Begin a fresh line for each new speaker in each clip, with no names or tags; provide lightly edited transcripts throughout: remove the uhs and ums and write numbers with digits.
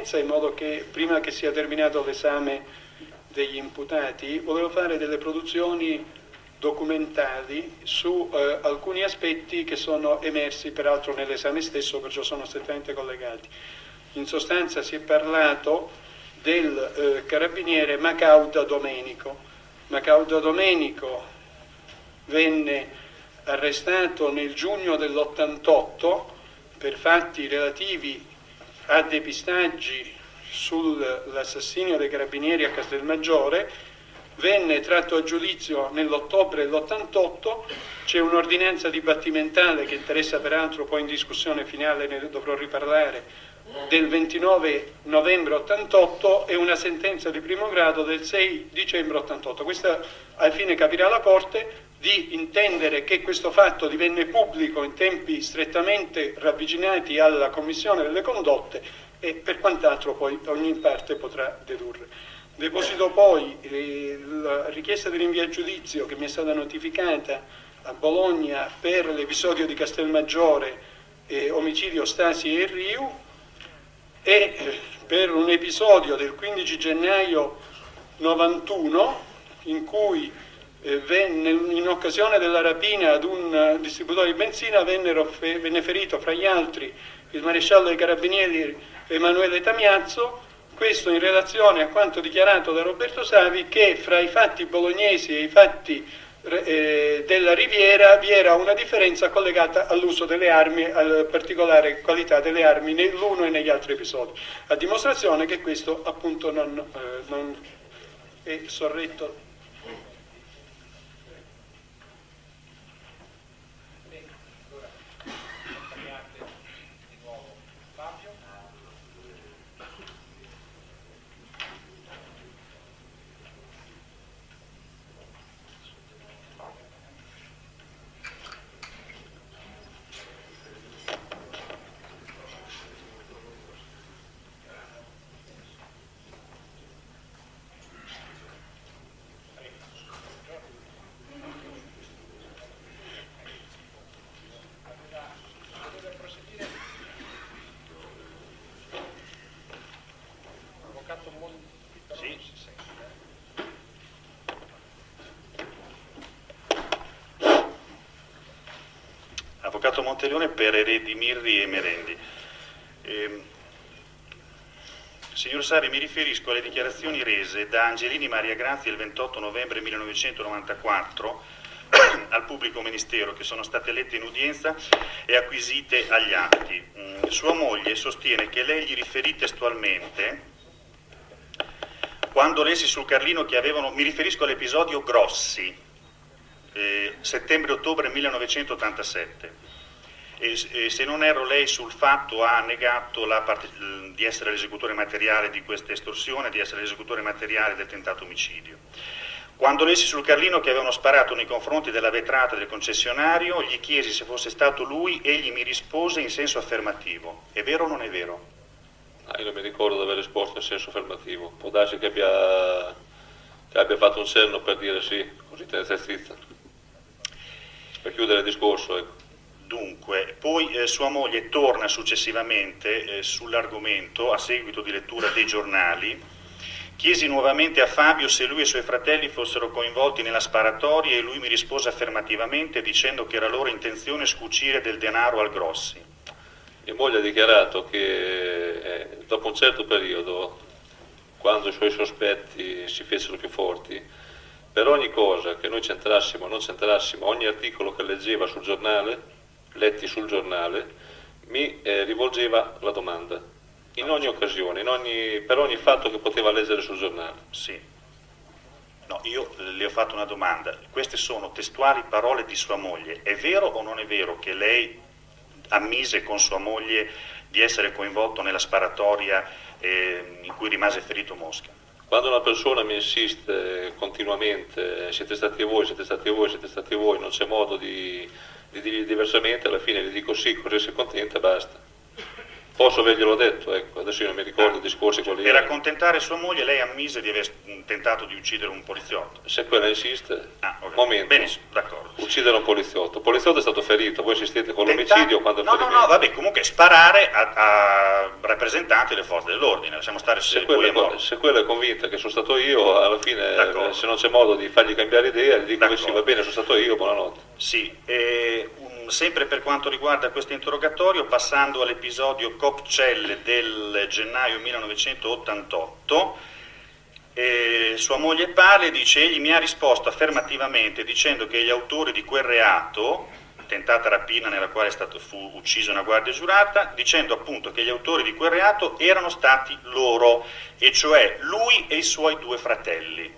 chiarezza, in modo che prima che sia terminato l'esame degli imputati volevo fare delle produzioni documentali su alcuni aspetti che sono emersi peraltro nell'esame stesso, perciò sono strettamente collegati. In sostanza si è parlato del carabiniere Macauda Domenico. Macauda Domenico venne arrestato nel giugno dell'88 per fatti relativi a depistaggi sull'assassinio dei carabinieri a Castelmaggiore, venne tratto a giudizio nell'ottobre dell'88, c'è un'ordinanza dibattimentale che interessa peraltro poi in discussione finale, ne dovrò riparlare, del 29 novembre 88 e una sentenza di primo grado del 6 dicembre 88. Questa al fine capirà la Corte di intendere che questo fatto divenne pubblico in tempi strettamente ravvicinati alla commissione delle condotte e per quant'altro poi ogni parte potrà dedurre. Deposito poi la richiesta di rinvio a giudizio che mi è stata notificata a Bologna per l'episodio di Castelmaggiore, omicidio Stasi e Riu, e per un episodio del 15 gennaio 91 in cui in occasione della rapina ad un distributore di benzina venne ferito fra gli altri il maresciallo dei carabinieri Emanuele Tamiazzo, questo in relazione a quanto dichiarato da Roberto Savi, che fra i fatti bolognesi e i fatti della Riviera vi era una differenza collegata all'uso delle armi, alla particolare qualità delle armi nell'uno e negli altri episodi, a dimostrazione che questo appunto non è sorretto.
Avvocato Monteleone per eredi Mirri e Merendi. Signor Savi, mi riferisco alle dichiarazioni rese da Angelini Maria Grazia il 28 novembre 1994 al pubblico ministero, che sono state lette in udienza e acquisite agli atti. Sua moglie sostiene che lei gli riferì testualmente, quando lesi sul Carlino che avevano, mi riferisco all'episodio Grossi, settembre-ottobre 1987, e se non erro lei sul fatto ha negato di essere l'esecutore materiale di questa estorsione, di essere l'esecutore materiale del tentato omicidio. Quando lesi sul Carlino che avevano sparato nei confronti della vetrata del concessionario, gli chiesi se fosse stato lui, egli mi rispose in senso affermativo. È vero o non è vero?
Io non mi ricordo di aver risposto in senso affermativo, può darsi che abbia fatto un cenno per dire sì, così te ne stai zitta, per chiudere il discorso, ecco.
Dunque, poi sua moglie torna successivamente sull'argomento a seguito di lettura dei giornali. Chiesi nuovamente a Fabio se lui e i suoi fratelli fossero coinvolti nella sparatoria e lui mi rispose affermativamente dicendo che era loro intenzione scucire del denaro al Grossi.
Mia moglie ha dichiarato che dopo un certo periodo, quando i suoi sospetti si fecero più forti, per ogni cosa che noi centrassimo o non centrassimo, ogni articolo che leggeva sul giornale, letti sul giornale, mi rivolgeva la domanda, in ogni occasione, per ogni fatto che poteva leggere sul giornale.
Sì. No, io le ho fatto una domanda, queste sono testuali parole di sua moglie, è vero o non è vero che lei ammise con sua moglie di essere coinvolto nella sparatoria in cui rimase ferito Mosca?
Quando una persona mi insiste continuamente, siete stati voi, siete stati voi, siete stati voi, non c'è modo di dirgli diversamente, alla fine gli dico sì, così si contenta e basta. Posso averglielo detto, ecco, adesso io non mi ricordo i discorsi quelli.
Per accontentare sua moglie lei ammise di aver tentato di uccidere un poliziotto.
Se quella insiste,
Okay.
momento.
Benissimo, d'accordo.
Uccidere un poliziotto. Il poliziotto è stato ferito, voi insistete con l'omicidio quando il ferimento.
No, vabbè, comunque sparare a rappresentanti delle forze dell'ordine, lasciamo stare
se quella è convinta che sono stato io, alla fine se non c'è modo di fargli cambiare idea, gli dico che sì, va bene, sono stato io, buonanotte.
Sì, sempre per quanto riguarda questo interrogatorio, passando all'episodio Copcelle del gennaio 1988, sua moglie parla e dice: egli mi ha risposto affermativamente dicendo che gli autori di quel reato, tentata rapina nella quale fu uccisa una guardia giurata, dicendo appunto che gli autori di quel reato erano stati loro, e cioè lui e i suoi 2 fratelli.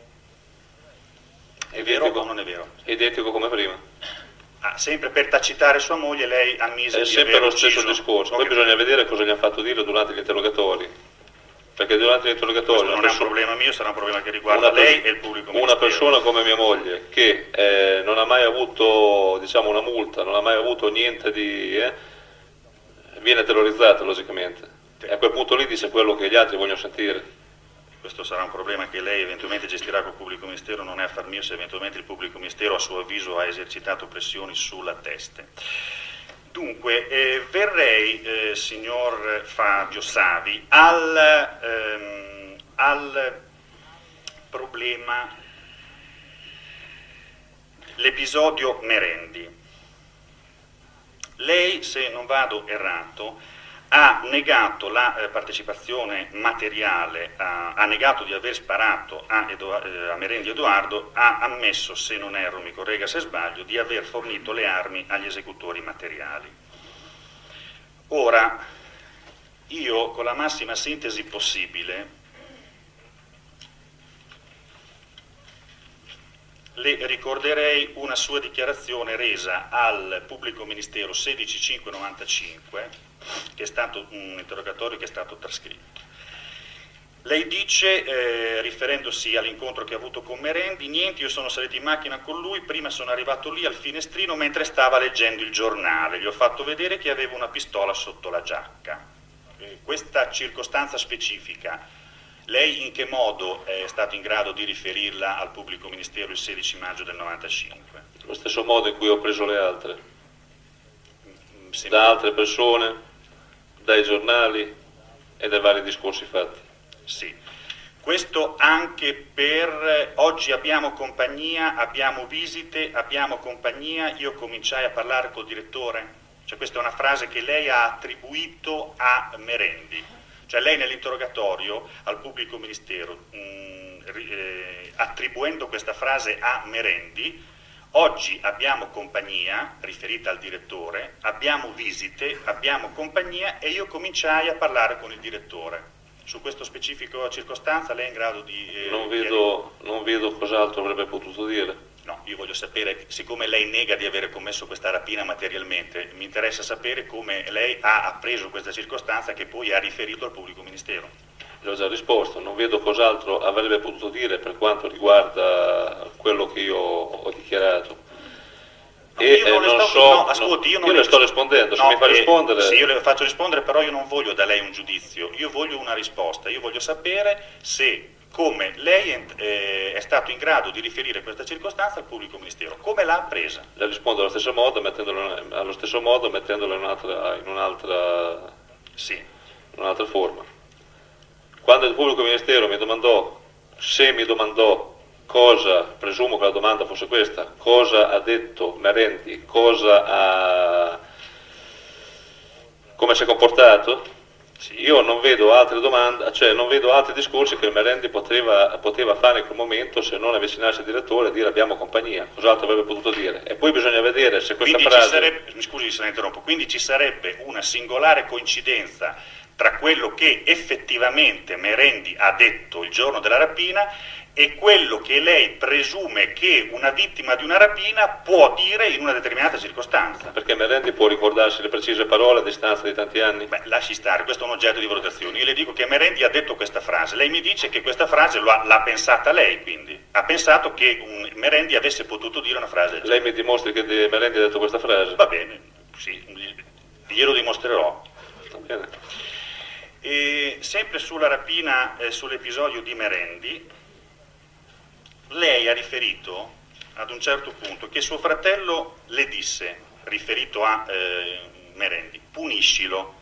È vero o non è vero?
Identico come prima.
Sempre per tacitare sua moglie lei ammise di
sempre
aver
lo stesso discorso. Poi bisogna vedere cosa gli hanno fatto dire durante gli interrogatori, perché durante gli interrogatori
questo non è un problema mio, sarà un problema che riguarda lei e il pubblico ministero.
Una persona come mia moglie che non ha mai avuto, diciamo, una multa, non ha mai avuto niente di viene terrorizzata logicamente, e a quel punto lì dice quello che gli altri vogliono sentire.
Questo sarà un problema che lei eventualmente gestirà col pubblico ministero, non è affar mio se eventualmente il pubblico ministero a suo avviso ha esercitato pressioni sulla teste. Dunque, verrei, signor Fabio Savi, al problema, l'episodio Merendi. Lei, se non vado errato, ha negato la partecipazione materiale, ha negato di aver sparato a Merendi Edoardo, ha ammesso, se non erro, mi corregga se sbaglio, di aver fornito le armi agli esecutori materiali. Ora, io con la massima sintesi possibile le ricorderei una sua dichiarazione resa al pubblico ministero 16/5/95, che è stato un interrogatorio che è stato trascritto. Lei dice, riferendosi all'incontro che ha avuto con Merendi: niente, io sono salito in macchina con lui, prima sono arrivato lì al finestrino mentre stava leggendo il giornale, gli ho fatto vedere che avevo una pistola sotto la giacca. Questa circostanza specifica, lei in che modo è stato in grado di riferirla al pubblico ministero il 16 maggio del 95?
Lo stesso modo in cui ho preso le altre, da altre persone, dai giornali e dai vari discorsi fatti.
Sì, questo anche per oggi abbiamo compagnia, abbiamo visite, abbiamo compagnia, io cominciai a parlare col direttore, cioè questa è una frase che lei ha attribuito a Merendi, cioè lei nell'interrogatorio al pubblico ministero, attribuendo questa frase a Merendi: oggi abbiamo compagnia, riferita al direttore, abbiamo visite, abbiamo compagnia, e io cominciai a parlare con il direttore. Su questo specifico circostanza lei è in grado di...
non vedo cos'altro avrebbe potuto dire.
No, io voglio sapere, siccome lei nega di avere commesso questa rapina materialmente, mi interessa sapere come lei ha appreso questa circostanza che poi ha riferito al pubblico ministero.
Gli ho già risposto, non vedo cos'altro avrebbe potuto dire per quanto riguarda quello che io ho dichiarato.
Io
le sto rispondendo, se mi fa rispondere...
Sì, io le faccio rispondere, però io non voglio da lei un giudizio, io voglio una risposta, io voglio sapere se, come lei è stato in grado di riferire questa circostanza al pubblico ministero, come l'ha presa.
Le rispondo allo stesso modo, mettendola in un'altra forma. Quando il pubblico ministero mi domandò cosa, presumo che la domanda fosse questa, cosa ha detto Merendi, come si è comportato, io non vedo altre domande, cioè non vedo altri discorsi che Merendi poteva fare in quel momento, se non avvicinarsi al direttore e dire abbiamo compagnia, cos'altro avrebbe potuto dire. E poi bisogna vedere se questa frase...
Mi scusi se la interrompo, quindi ci sarebbe una singolare coincidenza tra quello che effettivamente Merendi ha detto il giorno della rapina e quello che lei presume che una vittima di una rapina può dire in una determinata circostanza.
Perché Merendi può ricordarsi le precise parole a distanza di tanti anni?
Beh, lasci stare, questo è un oggetto di valutazione. Io le dico che Merendi ha detto questa frase, lei mi dice che questa frase l'ha pensata lei, quindi ha pensato che Merendi avesse potuto dire una frase del genere.
Lei mi dimostri che Merendi ha detto questa frase?
Va bene, sì, glielo dimostrerò.
Va bene.
E sempre sulla rapina, sull'episodio di Merendi, lei ha riferito ad un certo punto che suo fratello le disse, riferito a Merendi, puniscilo.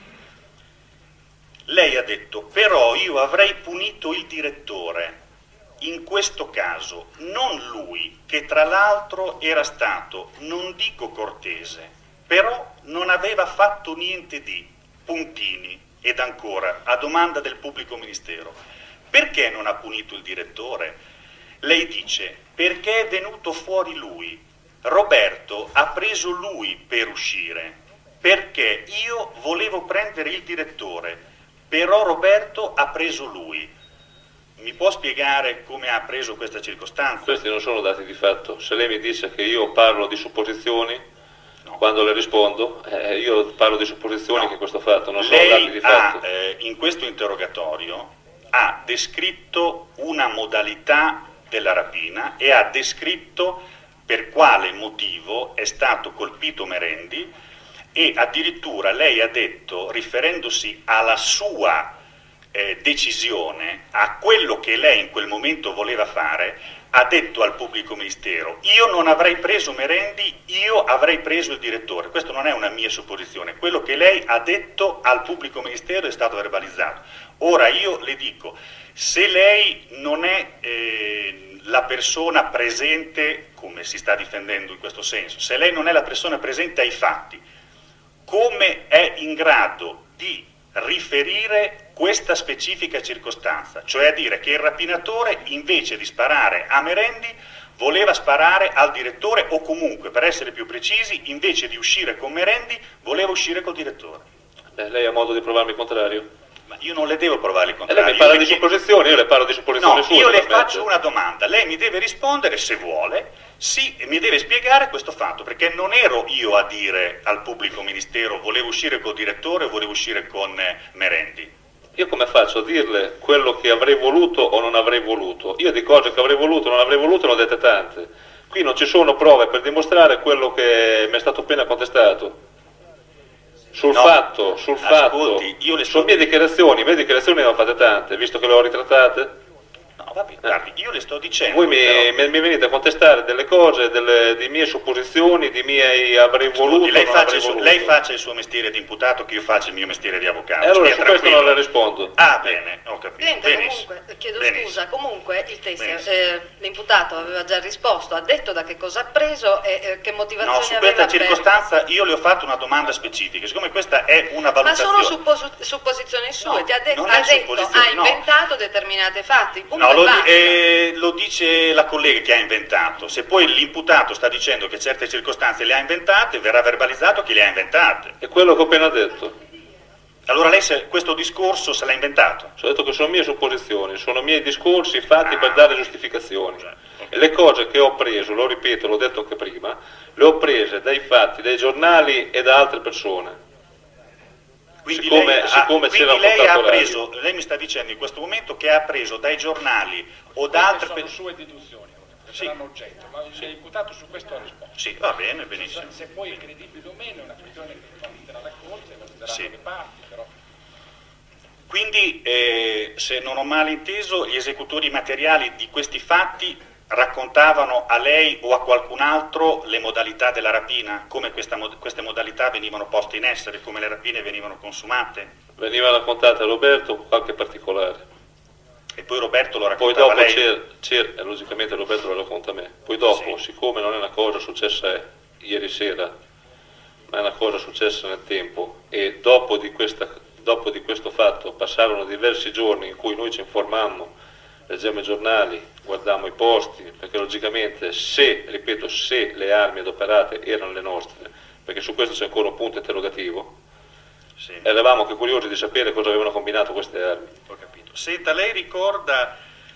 Lei ha detto, però io avrei punito il direttore, in questo caso non lui, che tra l'altro era stato, non dico cortese, però non aveva fatto niente di, puntini. Ed ancora, a domanda del pubblico ministero, perché non ha punito il direttore? Lei dice, perché è venuto fuori lui, Roberto ha preso lui per uscire, perché io volevo prendere il direttore, però Roberto ha preso lui. Mi può spiegare come ha preso questa circostanza?
Questi non sono dati di fatto. Se lei mi dice che io parlo di supposizioni, no. Quando le rispondo, io parlo di supposizioni, no. Che questo fatto non sono dati di fatto.
In questo interrogatorio ha descritto una modalità della rapina e ha descritto per quale motivo è stato colpito Merendi, e addirittura lei ha detto, riferendosi alla sua decisione, a quello che lei in quel momento voleva fare, ha detto al pubblico ministero, io non avrei preso Merendi, io avrei preso il direttore. Questo non è una mia supposizione, quello che lei ha detto al pubblico ministero è stato verbalizzato. Ora io le dico, se lei non è la persona presente, come si sta difendendo in questo senso, se lei non è la persona presente ai fatti, come è in grado di riferire questa specifica circostanza, cioè a dire che il rapinatore invece di sparare a Merendi voleva sparare al direttore, o comunque, per essere più precisi, invece di uscire con Merendi voleva uscire col direttore?
Lei ha modo di provarmi il contrario?
Ma io non le devo provare il contrario.
Lei mi parla di supposizioni, io le parlo di supposizioni sue.
No, io le faccio una domanda, lei mi deve rispondere se vuole, sì, mi deve spiegare questo fatto, perché non ero io a dire al pubblico ministero volevo uscire col direttore o volevo uscire con Merendi.
Io come faccio a dirle quello che avrei voluto o non avrei voluto? Io di cose che avrei voluto o non avrei voluto ne ho dette tante. Qui non ci sono prove per dimostrare quello che mi è stato appena contestato. Sul fatto,
ascolti, io le
sulle mie dichiarazioni ne ho fatte tante, visto che le ho ritrattate.
No, vabbè, guardi, io le sto dicendo.
Voi mi venite a contestare delle cose, di mie supposizioni, di miei avrei voluto.
Lei faccia il suo mestiere di imputato, che io faccia il mio mestiere di avvocato.
E allora su questo non le rispondo.
Ah, bene, ho capito.
Comunque, chiedo scusa, comunque l'imputato aveva già risposto, ha detto da che cosa ha preso e che motivazioni aveva.
No, su questa circostanza io le ho fatto una domanda specifica, siccome questa è una valutazione.
Ma sono supposizioni sue, ti ha detto, ha inventato determinati fatti.
Lo dice la collega che ha inventato. Se poi l'imputato sta dicendo che certe circostanze le ha inventate, verrà verbalizzato chi le ha inventate.
È quello che ho appena detto.
Allora lei questo discorso se l'ha inventato?
Ho detto che sono mie supposizioni, sono miei discorsi fatti per dare giustificazioni. E le cose che ho preso, lo ripeto, l'ho detto anche prima, le ho prese dai fatti, dai giornali e da altre persone.
Quindi lei mi sta dicendo in questo momento che ha preso dai giornali o da altre persone.
Sono sue deduzioni, saranno oggetto, ma l'imputato su questo ha risposto.
Sì, va bene, benissimo.
Se poi è credibile o meno è una questione che validerà la Corte, valideranno le parti, però.
Quindi, se non ho male inteso, gli esecutori materiali di questi fatti raccontavano a lei o a qualcun altro le modalità della rapina, come queste modalità venivano poste in essere, come le rapine venivano consumate?
Veniva raccontata a Roberto qualche particolare.
E poi Roberto lo raccontava a lei?
Poi dopo logicamente Roberto lo racconta a me. Poi dopo, siccome non è una cosa successa ieri sera, ma è una cosa successa nel tempo, e dopo di questo fatto passarono diversi giorni in cui noi ci informammo, leggiamo i giornali, guardammo i posti, perché logicamente se le armi adoperate erano le nostre, perché su questo c'è ancora un punto interrogativo, eravamo anche curiosi di sapere cosa avevano combinato queste armi.
Ho capito. Senta, lei ricorda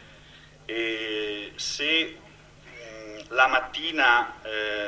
se la mattina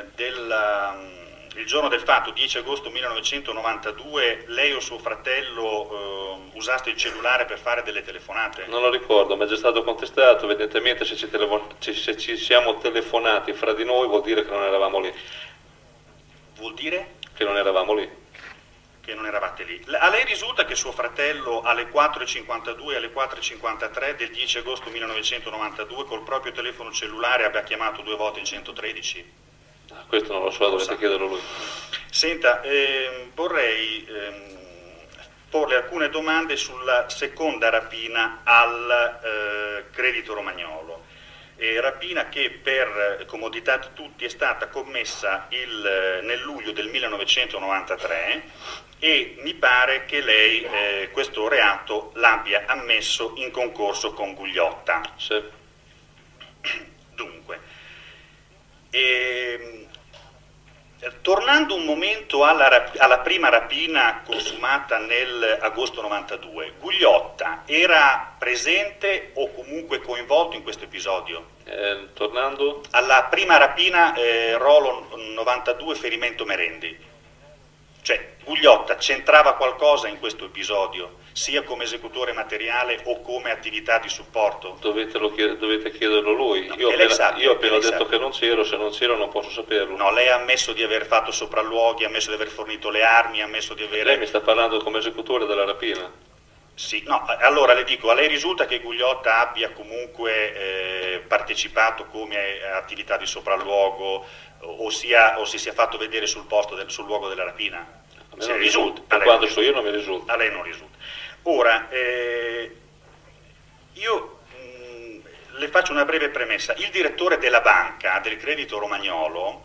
il giorno del fatto, 10 agosto 1992, lei o suo fratello usaste il cellulare per fare delle telefonate?
Non lo ricordo, ma è già stato contestato, evidentemente se ci siamo telefonati fra di noi vuol dire che non eravamo lì.
Vuol dire?
Che non eravamo lì.
che non eravate lì. A lei risulta che suo fratello alle 4:52 e alle 4:53 del 10 agosto 1992 col proprio telefono cellulare abbia chiamato 2 volte il 113?
Questo non lo so, dovete chiederlo lui.
Senta, vorrei porle alcune domande sulla seconda rapina al Credito Romagnolo. Rapina che per comodità di tutti è stata commessa nel luglio del 1993 e mi pare che lei questo reato l'abbia ammesso in concorso con Gugliotta.
Sì.
Dunque, tornando un momento alla prima rapina consumata nell'agosto 92, Gugliotta era presente o comunque coinvolto in questo episodio?
Tornando?
Alla prima rapina Rolo 92 ferimento Merendi. Cioè, Gugliotta c'entrava qualcosa in questo episodio, sia come esecutore materiale o come attività di supporto?
Dovete chiederlo lui.
No,
io ho appena detto
sa.
Che non c'ero, se non c'ero non posso saperlo.
No, lei ha ammesso di aver fatto sopralluoghi, ha ammesso di aver fornito le armi, ha ammesso di aver...
Lei mi sta parlando come esecutore della rapina?
Sì, no, allora le dico, a lei risulta che Gugliotta abbia comunque partecipato come attività di sopralluogo o si sia fatto vedere sul posto, sul luogo della rapina?
A me non risulta, per quando so io non mi risulta.
A lei non risulta. Ora, io le faccio una breve premessa. Il direttore della banca, del Credito Romagnolo,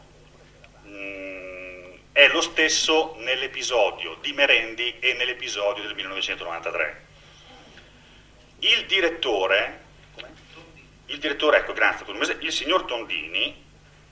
è lo stesso nell'episodio di Merendi e nell'episodio del 1993. Il direttore, ecco, grazie, il signor Tondini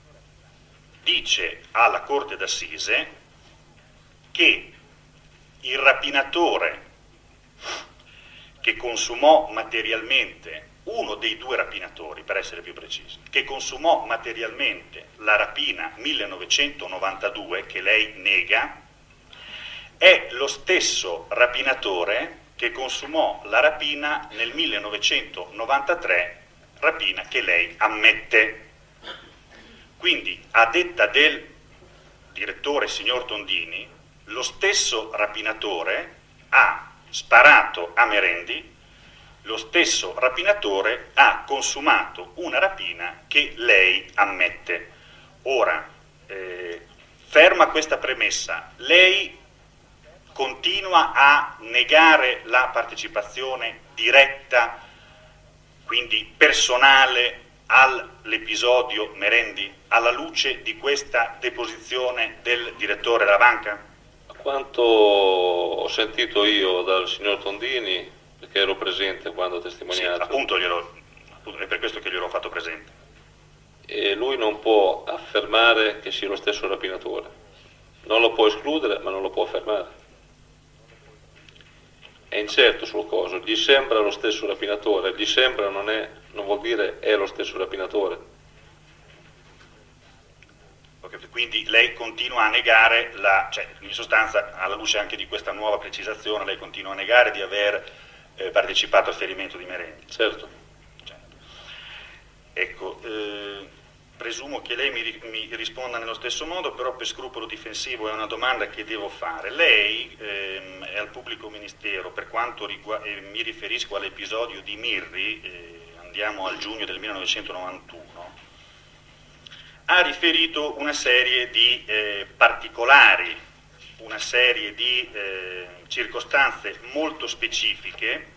dice alla Corte d'Assise che il rapinatore che consumò materialmente, uno dei due rapinatori per essere più precisi, che consumò materialmente la rapina 1992 che lei nega, è lo stesso rapinatore che consumò la rapina nel 1993, rapina che lei ammette. Quindi, a detta del direttore signor Tondini, lo stesso rapinatore ha sparato a Merendi, lo stesso rapinatore ha consumato una rapina che lei ammette. Ora, ferma questa premessa, lei continua a negare la partecipazione diretta, quindi personale, all'episodio Merendi, alla luce di questa deposizione del direttore della banca?
A quanto ho sentito io dal signor Tondini, perché ero presente quando ho testimoniato.
Sì, appunto è per questo che gliel'ho fatto presente.
E lui non può affermare che sia lo stesso rapinatore. Non lo può escludere, ma non lo può affermare. È incerto sul coso, gli sembra lo stesso rapinatore, gli sembra non vuol dire è lo stesso rapinatore.
Quindi lei continua a negare, cioè in sostanza alla luce anche di questa nuova precisazione, lei continua a negare di aver partecipato al ferimento di Merendi.
Certo.
Ecco, presumo che lei mi risponda nello stesso modo, però per scrupolo difensivo è una domanda che devo fare. Lei è al pubblico ministero, per quanto mi riferisco all'episodio di Mirri, andiamo al giugno del 1991, ha riferito una serie di particolari, una serie di circostanze molto specifiche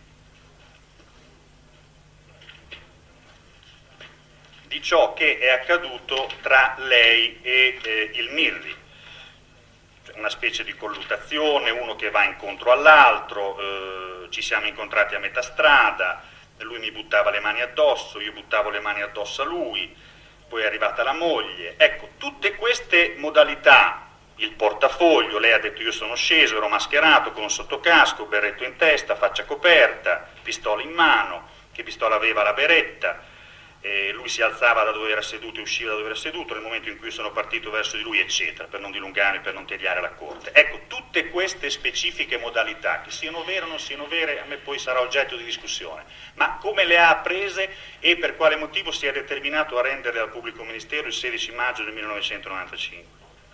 di ciò che è accaduto tra lei e il Mirri. Cioè una specie di colluttazione, uno che va incontro all'altro, ci siamo incontrati a metà strada, lui mi buttava le mani addosso, io buttavo le mani addosso a lui, poi è arrivata la moglie. Ecco, tutte queste modalità, il portafoglio, lei ha detto io sono sceso, ero mascherato con un sottocasco, berretto in testa, faccia coperta, pistola in mano, che pistola aveva? La beretta, lui si alzava da dove era seduto e usciva da dove era seduto nel momento in cui sono partito verso di lui, eccetera, per non dilungarmi, per non tediare la corte. Ecco, tutte queste specifiche modalità, che siano vere o non siano vere, a me poi sarà oggetto di discussione, ma come le ha apprese e per quale motivo si è determinato a renderle al pubblico ministero il 16 maggio del 1995?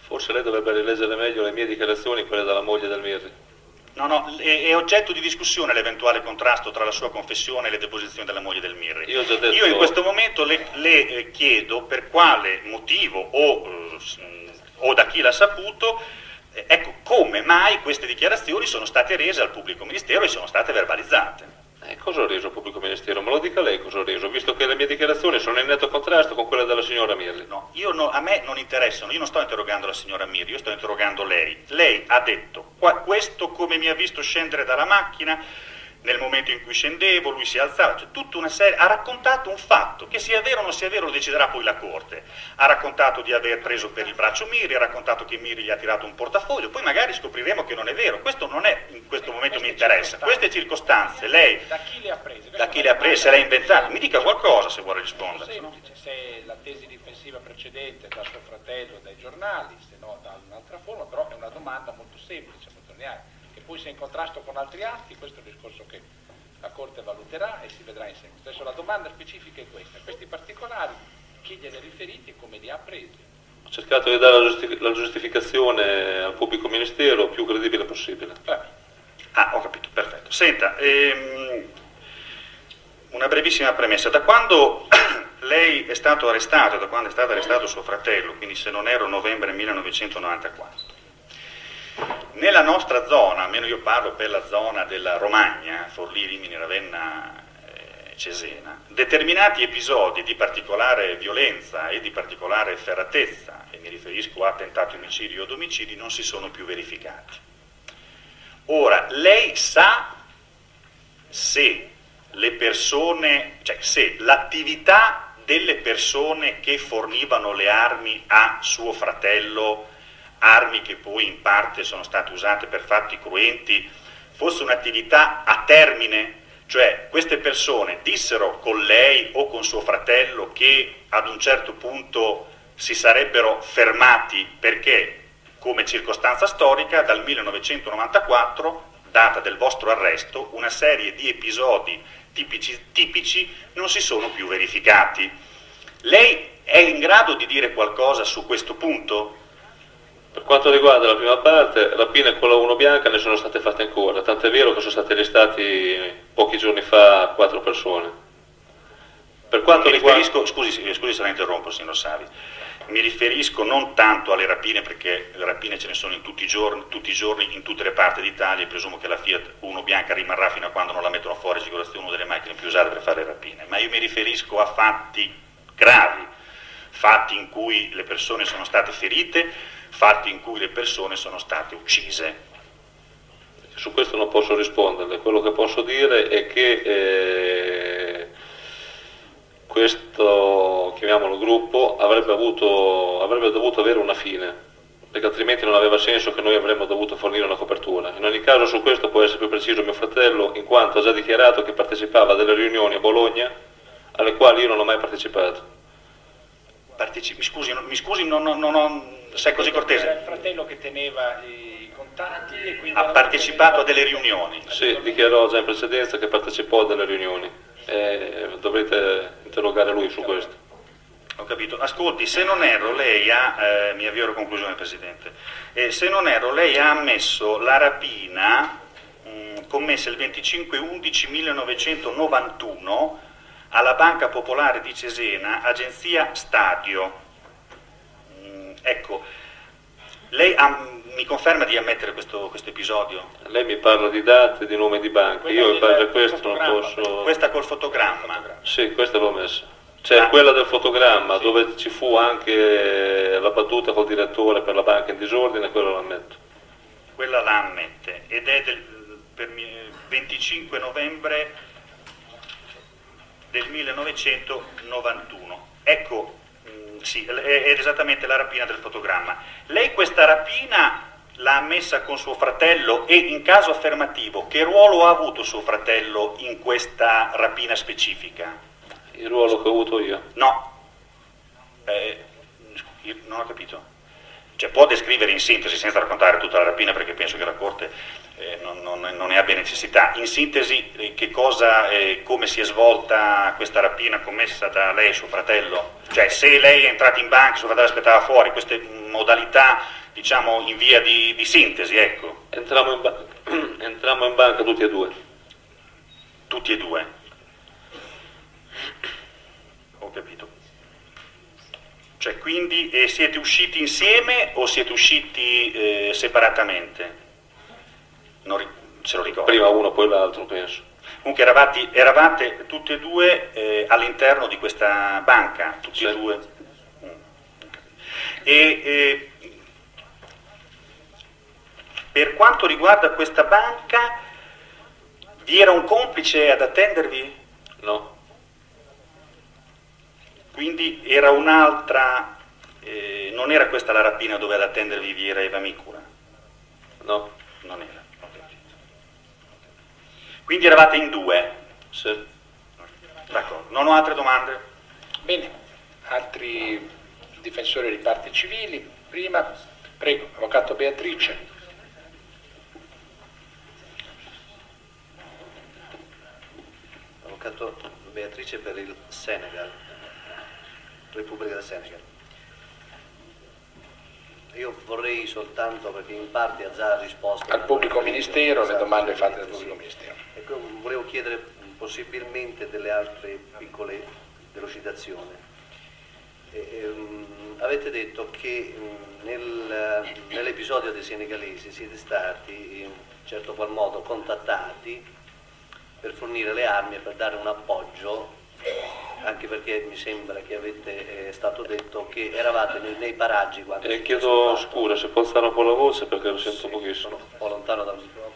Forse lei dovrebbe rileggere meglio le mie dichiarazioni, quelle della moglie del Mirri.
No, no, è oggetto di discussione l'eventuale contrasto tra la sua confessione e le deposizioni della moglie del Mirri.
Io ho già detto...
Io in questo momento le chiedo per quale motivo o da chi l'ha saputo, ecco, come mai queste dichiarazioni sono state rese al pubblico ministero e sono state verbalizzate.
Cosa ho reso al pubblico ministero? Me lo dica lei cosa ho reso, visto che le mie dichiarazioni sono in netto contrasto con quelle della signora Mirri.
No, a me non interessano, io non sto interrogando la signora Mirri, io sto interrogando lei. Lei ha detto, questo come mi ha visto scendere dalla macchina, nel momento in cui scendevo, lui si alzava, cioè tutta una serie, ha raccontato un fatto, che sia vero o non sia vero lo deciderà poi la Corte. Ha raccontato di aver preso per il braccio Mirri, ha raccontato che Mirri gli ha tirato un portafoglio, poi magari scopriremo che non è vero, questo non è, in questo momento mi interessa. Queste circostanze, lei,
da chi le ha prese?
Da chi le ha prese, se le ha inventate? Mi dica qualcosa se vuole rispondere.
Semplice, se la tesi difensiva precedente da suo fratello e dai giornali, se no da un'altra forma, però è una domanda molto semplice, sottolineare. Che poi sia in contrasto con altri atti, questo è un discorso che la Corte valuterà e si vedrà in seguito. Adesso la domanda specifica è questa, questi particolari, chi glieli riferiti e come li ha presi?
Ho cercato di dare la giustificazione al pubblico ministero più credibile possibile.
Ah, ho capito, perfetto. Senta, una brevissima premessa. Da quando lei è stato arrestato, da quando è stato arrestato suo fratello, quindi se non erro novembre 1994, nella nostra zona, almeno io parlo per la zona della Romagna, Forlì, Rimini, Ravenna, Cesena, determinati episodi di particolare violenza e di particolare efferatezza, e mi riferisco a tentati omicidi o domicidi, non si sono più verificati. Ora, lei sa se le persone, cioè se l'attività delle persone che fornivano le armi a suo fratello, armi che poi in parte sono state usate per fatti cruenti, fosse un'attività a termine, cioè queste persone dissero con lei o con suo fratello che ad un certo punto si sarebbero fermati perché, come circostanza storica, dal 1994, data del vostro arresto, una serie di episodi tipici non si sono più verificati. Lei è in grado di dire qualcosa su questo punto?
Per quanto riguarda la prima parte, rapine con la 1 bianca ne sono state fatte ancora, tant'è vero che sono stati arrestati pochi giorni fa 4 persone. Per quanto riguarda...
Scusi se la interrompo, signor Savi, mi riferisco non tanto alle rapine, perché le rapine ce ne sono in tutti i giorni, in tutte le parti d'Italia, e presumo che la Fiat 1 bianca rimarrà fino a quando non la mettono fuori circolazione, una delle macchine più usate per fare le rapine, ma io mi riferisco a fatti gravi, fatti in cui le persone sono state ferite, fatti in cui le persone sono state uccise.
Su questo non posso risponderle, quello che posso dire è che questo, chiamiamolo gruppo, avrebbe dovuto avere una fine, perché altrimenti non aveva senso che noi avremmo dovuto fornire una copertura. In ogni caso su questo può essere più preciso mio fratello, in quanto ha già dichiarato che partecipava a delle riunioni a Bologna alle quali io non ho mai partecipato.
Mi scusi, non sei così cortese.
Era il fratello che teneva i contatti e quindi
ha partecipato a delle riunioni?
Sì, dichiarò già in precedenza che partecipò a delle riunioni. Dovrete interrogare lui su questo.
Ho capito. Ascolti, se non erro lei ha, mi avvio alla conclusione Presidente, se non erro lei ha ammesso la rapina commessa il 25/11/1991 alla Banca Popolare di Cesena, agenzia Stadio. Ecco, lei mi conferma di ammettere questo episodio?
Lei mi parla di date, di nome di banche, io per questo non posso...
Questa col fotogramma?
Sì, questa l'ho messa. C'è quella del fotogramma, sì, dove ci fu anche la battuta col direttore per la banca in disordine, quella l'ammetto.
Quella la ammette, ed è per 25 novembre del 1991. Ecco, sì, è esattamente la rapina del fotogramma. Lei questa rapina l'ha ammessa con suo fratello e, in caso affermativo, che ruolo ha avuto suo fratello in questa rapina specifica?
Il ruolo che ho avuto io?
No, non ho capito. Cioè può descrivere in sintesi, senza raccontare tutta la rapina, perché penso che la Corte non ne abbia necessità. In sintesi, come si è svolta questa rapina commessa da lei e suo fratello? Cioè, se lei è entrata in banca, suo fratello aspettava fuori, queste modalità, diciamo, in via di sintesi, ecco.
Entrammo in banca tutti e due.
Tutti e due? Ho capito. Cioè, quindi siete usciti insieme o siete usciti separatamente? Se lo ricordo. Prima
uno, poi l'altro, penso.
Comunque eravate tutti e due all'interno di questa banca, tutti e due. E per quanto riguarda questa banca, vi era un complice ad attendervi?
No.
Quindi era un'altra, non era questa la rapina dove ad attendervi vi era Eva Micura?
No.
Non era. Quindi eravate in due?
Sì.
D'accordo, non ho altre domande?
Bene, altri difensori di parti civili? Prima, prego, avvocato Beatrice.
Avvocato Beatrice per il Senegal, Repubblica del Senegal. Io vorrei soltanto, perché in parte ha già risposto
al pubblico ministero, le domande fatte dal pubblico ministero.
Ecco, volevo chiedere possibilmente delle altre piccole delucidazioni. Avete detto che nell'episodio dei senegalesi siete stati in un certo qual modo contattati per fornire le armi e per dare un appoggio, anche perché mi sembra che è stato detto che eravate nei paraggi quando...
chiedo scusa, se può alzare un po' la voce perché lo sento pochissimo.
Sono un po' lontano dal microfono.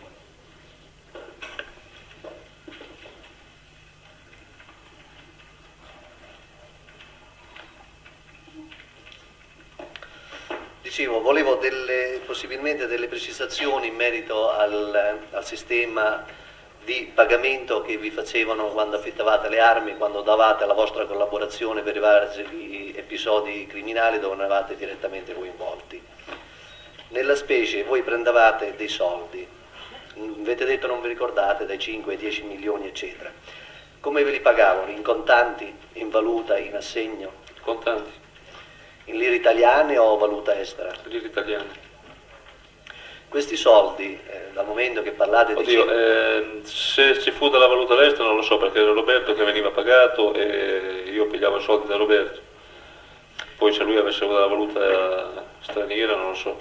Dicevo, volevo possibilmente delle precisazioni in merito al sistema di pagamento che vi facevano quando affittavate le armi, quando davate la vostra collaborazione per i vari episodi criminali dove non eravate direttamente coinvolti. Nella specie voi prendevate dei soldi, avete detto non vi ricordate, dai 5 ai 10 milioni eccetera. Come ve li pagavano? In contanti, in valuta, in assegno?
Contanti.
In lire italiane o valuta estera?
Lire italiane.
Questi soldi, dal momento che parlate
di... se ci fu dalla valuta all'estero non lo so, perché era Roberto che veniva pagato e io pigliavo i soldi da Roberto. Poi se lui avesse dalla valuta straniera non lo so.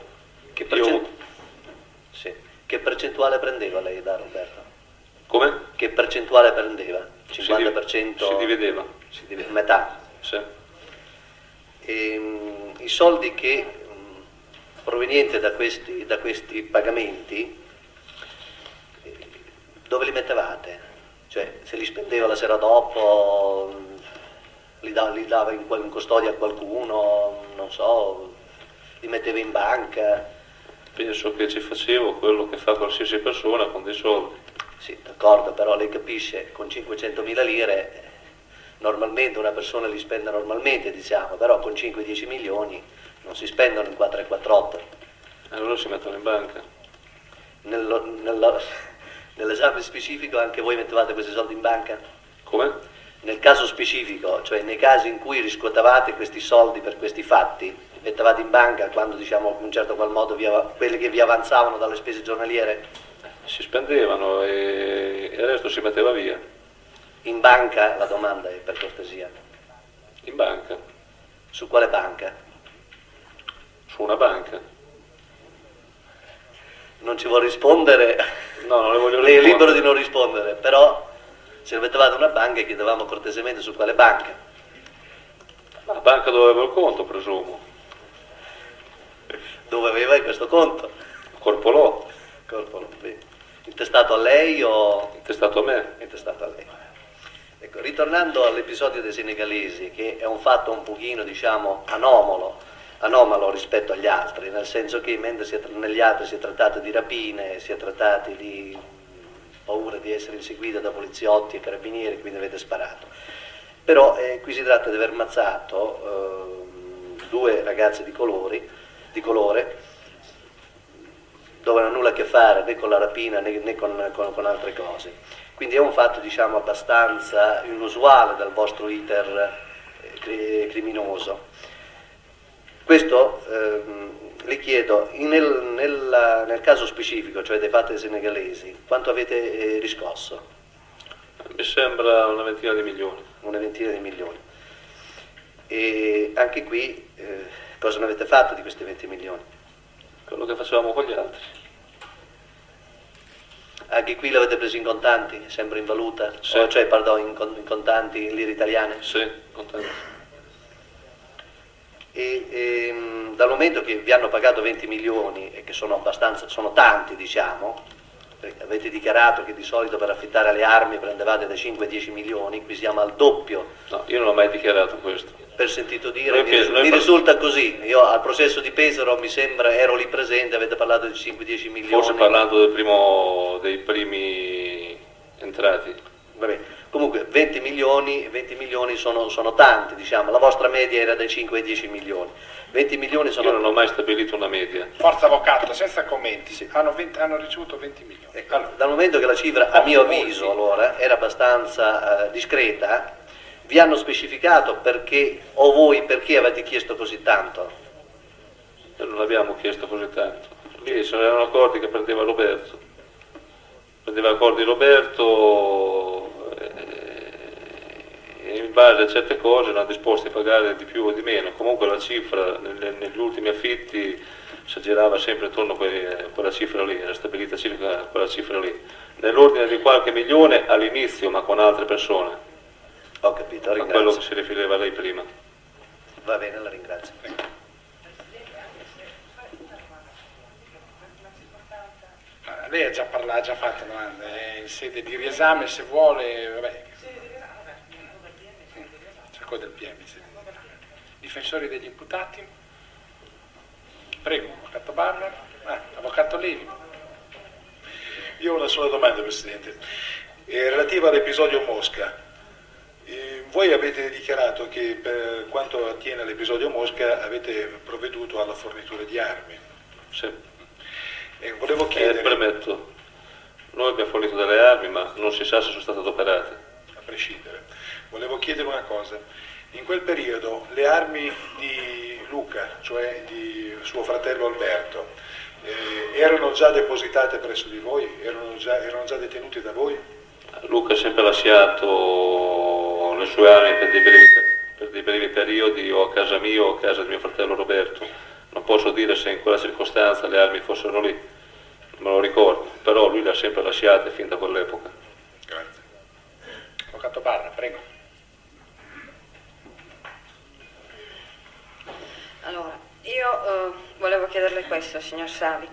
Sì. Che percentuale prendeva lei da Roberto?
Come?
Che percentuale prendeva? 50%?
Si divideva.
Metà?
Sì.
I soldi che provenienti da questi pagamenti, dove li mettevate? Cioè, se li spendeva la sera dopo, li dava in custodia a qualcuno, non so, li metteva in banca?
Penso che ci facevo quello che fa qualsiasi persona con dei soldi.
Sì, d'accordo, però lei capisce, con 500.000 lire, normalmente una persona li spende normalmente, diciamo, però con 5-10 milioni non si spendono in 4 e 4-8.
Allora si mettono in banca.
Nell'esame specifico anche voi mettevate questi soldi in banca?
Come?
Nel caso specifico, cioè nei casi in cui riscuotevate questi soldi per questi fatti, mettevate in banca quando, diciamo, in un certo qual modo quelli che vi avanzavano dalle spese giornaliere?
Si spendevano e il resto si metteva via.
In banca, la domanda è per cortesia.
In banca.
Su quale banca?
Su una banca.
Non ci vuol rispondere?
No, non le voglio rispondere.
Lei è libero di non rispondere, però se mettevate una banca chiedevamo cortesemente su quale banca.
La banca dove avevo il conto, presumo.
Dove aveva questo conto?
Corpolò.
Corpolò, bene. Intestato a lei o...
Intestato a me.
Intestato a lei. Ecco, ritornando all'episodio dei senegalesi, che è un fatto un pochino, diciamo, anomalo rispetto agli altri, nel senso che mentre negli altri si è trattato di rapine, si è trattati di paura di essere inseguiti da poliziotti e carabinieri, quindi avete sparato. Però qui si tratta di aver ammazzato 2 ragazze di colore, dove non ha nulla a che fare né con la rapina né con altre cose. Quindi è un fatto, diciamo, abbastanza inusuale dal vostro iter criminoso. Questo le chiedo, nel caso specifico, cioè dei fatti senegalesi, quanto avete riscosso?
Mi sembra una ventina di milioni.
Una ventina di milioni. E anche qui cosa ne avete fatto di questi 20 milioni?
Quello che facevamo con gli altri.
Anche qui l'avete preso in contanti, sempre in valuta?
Sì.
Cioè, pardon, in contanti, in lire italiane?
Sì, contanti.
E dal momento che vi hanno pagato 20 milioni e che sono tanti, diciamo, perché avete dichiarato che di solito per affittare le armi prendevate da 5-10 milioni, qui siamo al doppio.
No, io non ho mai dichiarato questo.
Per sentito dire, mi risulta così. Io al processo di Pesaro mi sembra, ero lì presente, avete parlato di 5-10 milioni.
Forse parlando dei primi entrati.
Vabbè, comunque 20 milioni sono tanti, diciamo, la vostra media era dai 5 ai 10 milioni. 20 milioni sono...
Io non ho mai stabilito una media.
Forza avvocato, senza commenti, sì. hanno ricevuto 20 milioni.
Ecco, allora, dal momento che la cifra, a mio avviso, allora, era abbastanza discreta, vi hanno specificato perché, o voi perché avete chiesto così tanto?
Non abbiamo chiesto così tanto. Lì se ne erano accorti che prendeva Roberto. Prendeva accordi Roberto e in base a certe cose erano disposti a pagare di più o di meno. Comunque la cifra negli ultimi affitti si aggirava sempre intorno a quella cifra lì, era stabilita circa quella cifra lì. Nell'ordine di qualche milione all'inizio, ma con altre persone.
Ho capito,
a quello che si riferiva lei prima.
Va bene, la ringrazio.
Lei ha già fatto domande, è in sede di riesame, se vuole, vabbè. Cerco del PM. Difensori degli imputati? Prego, avvocato Barra. Avvocato Levi.
Io ho una sola domanda, Presidente, relativa all'episodio Mosca. Voi avete dichiarato che per quanto attiene all'episodio Mosca avete provveduto alla fornitura di armi.
Sì.
Volevo chiedere...
Premetto, noi abbiamo fornito delle armi ma non si sa se sono state adoperate.
A prescindere. Volevo chiedere una cosa. In quel periodo le armi di Luca, cioè di suo fratello Alberto, erano già depositate presso di voi? Erano già detenuti da voi?
Luca ha sempre lasciato le sue armi per dei brevi periodi o a casa mia o a casa di mio fratello Roberto. Non posso dire se in quella circostanza le armi fossero lì, non me lo ricordo, però lui le ha sempre lasciate fin da quell'epoca.
Grazie.
Avvocato Barra, prego.
Allora, io volevo chiederle questo, signor Savi.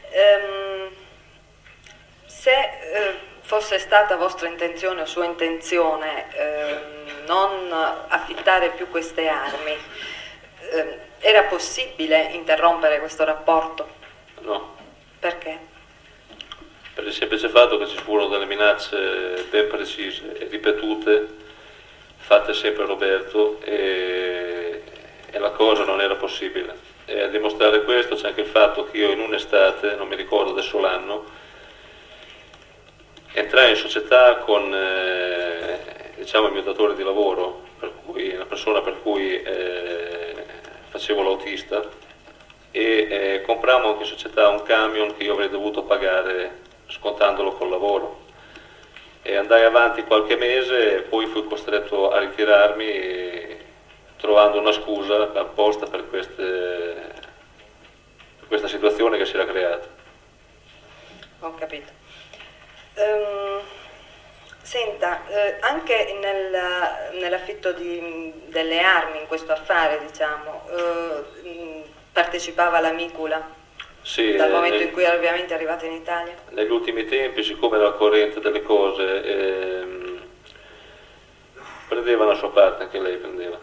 Se fosse stata vostra intenzione o sua intenzione non affittare più queste armi, era possibile interrompere questo rapporto?
No.
Perché?
Per il semplice fatto che ci furono delle minacce ben precise e ripetute, fatte sempre a Roberto, e la cosa non era possibile. E a dimostrare questo c'è anche il fatto che io in un'estate, non mi ricordo adesso l'anno, entrai in società con diciamo il mio datore di lavoro, una persona per cui facevo l'autista, e comprammo anche in società un camion che io avrei dovuto pagare scontandolo col lavoro, e andai avanti qualche mese e poi fui costretto a ritirarmi trovando una scusa apposta per questa situazione che si era creata.
Ho capito. Senta, anche nell'affitto delle armi, in questo affare, diciamo, partecipava l'Amicula?
Sì,
dal momento in cui ovviamente è arrivata in Italia?
Negli ultimi tempi, siccome era al corrente delle cose, prendeva la sua parte, anche lei prendeva.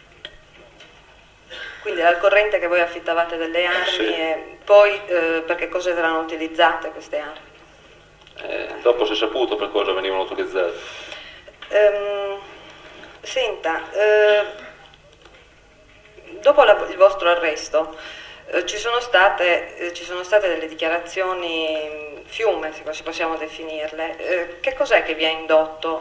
Quindi era al corrente che voi affittavate delle armi,
sì.
E poi per che cosa erano utilizzate queste armi?
Dopo si è saputo per cosa venivano utilizzate.
Senta, dopo il vostro arresto, ci sono state delle dichiarazioni fiume, se possiamo definirle. Che cos'è che vi ha indotto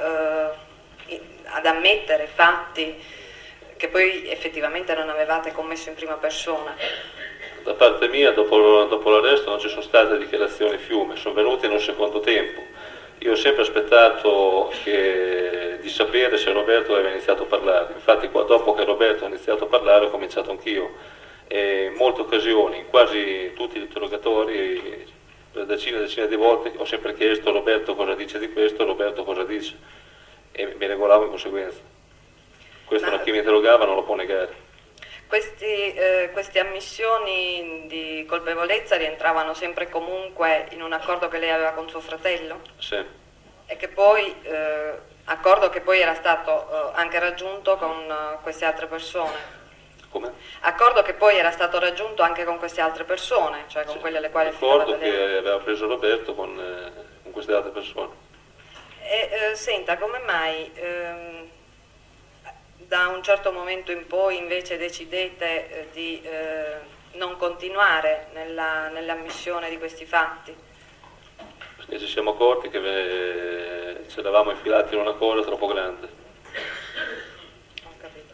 ad ammettere fatti che poi effettivamente non avevate commesso in prima persona?
Da parte mia, dopo l'arresto, non ci sono state dichiarazioni fiume, sono venute in un secondo tempo. Io ho sempre aspettato di sapere se Roberto aveva iniziato a parlare. Infatti, dopo che Roberto ha iniziato a parlare, ho cominciato anch'io. E in molte occasioni, in quasi tutti gli interrogatori, per decine e decine di volte, ho sempre chiesto Roberto cosa dice di questo, Roberto cosa dice, e mi regolavo in conseguenza. Questo chi mi interrogava non lo può negare.
Queste ammissioni di colpevolezza rientravano sempre e comunque in un accordo che lei aveva con suo fratello?
Sì.
E che poi, accordo che poi era stato anche raggiunto con queste altre persone?
Come?
Accordo che poi era stato raggiunto anche con queste altre persone, cioè con quelle alle quali
accordo che aveva preso Roberto con queste altre persone.
E senta, come mai da un certo momento in poi invece decidete di non continuare nell'ammissione di questi fatti?
Perché ci siamo accorti che ci eravamo infilati in una cosa troppo grande.
Ho capito.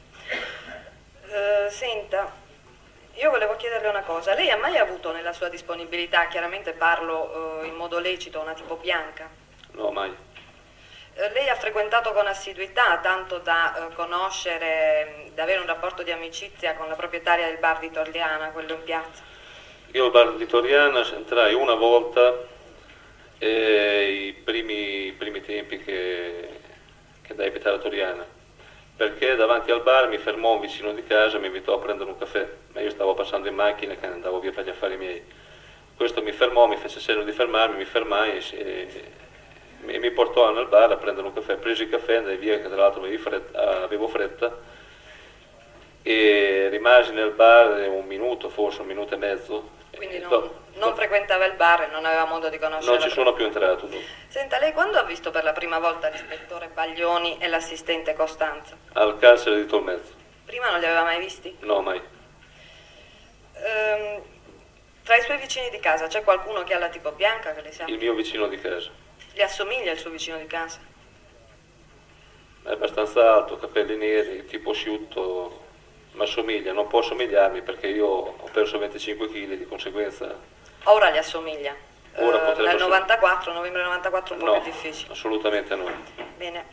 Senta, io volevo chiederle una cosa. Lei ha mai avuto nella sua disponibilità, chiaramente parlo in modo lecito, una tipo bianca?
No, mai.
Lei ha frequentato con assiduità, tanto da conoscere, da avere un rapporto di amicizia con la proprietaria del bar di Torriana, quello in piazza?
Io al bar di Torriana entrai una volta, i primi tempi che dai a abitare a Torriana, perché davanti al bar mi fermò un vicino di casa e mi invitò a prendere un caffè, ma io stavo passando in macchina che andavo via per gli affari miei. Questo mi fermò, mi fece segno di fermarmi, mi fermai e mi portò nel bar a prendere un caffè. Presi il caffè, andai via, che tra l'altro avevo fretta, e rimasi nel bar un minuto, forse un minuto e mezzo.
Quindi non frequentava il bar e non aveva modo di conoscere?
Non ci sono più entrato. No.
Senta, lei quando ha visto per la prima volta l'ispettore Baglioni e l'assistente Costanza?
Al carcere di Tolmezzo.
Prima non li aveva mai visti?
No, mai.
Tra i suoi vicini di casa c'è qualcuno che ha la tipo bianca che le sa?
Il mio vicino di casa.
Le assomiglia il suo vicino di casa?
È abbastanza alto, capelli neri, tipo asciutto, ma assomiglia. Non può assomigliarmi perché io ho perso 25 kg, di conseguenza.
Ora gli assomiglia?
Ora
nel 94, novembre 94 un po' più difficile?
Assolutamente no.
Bene.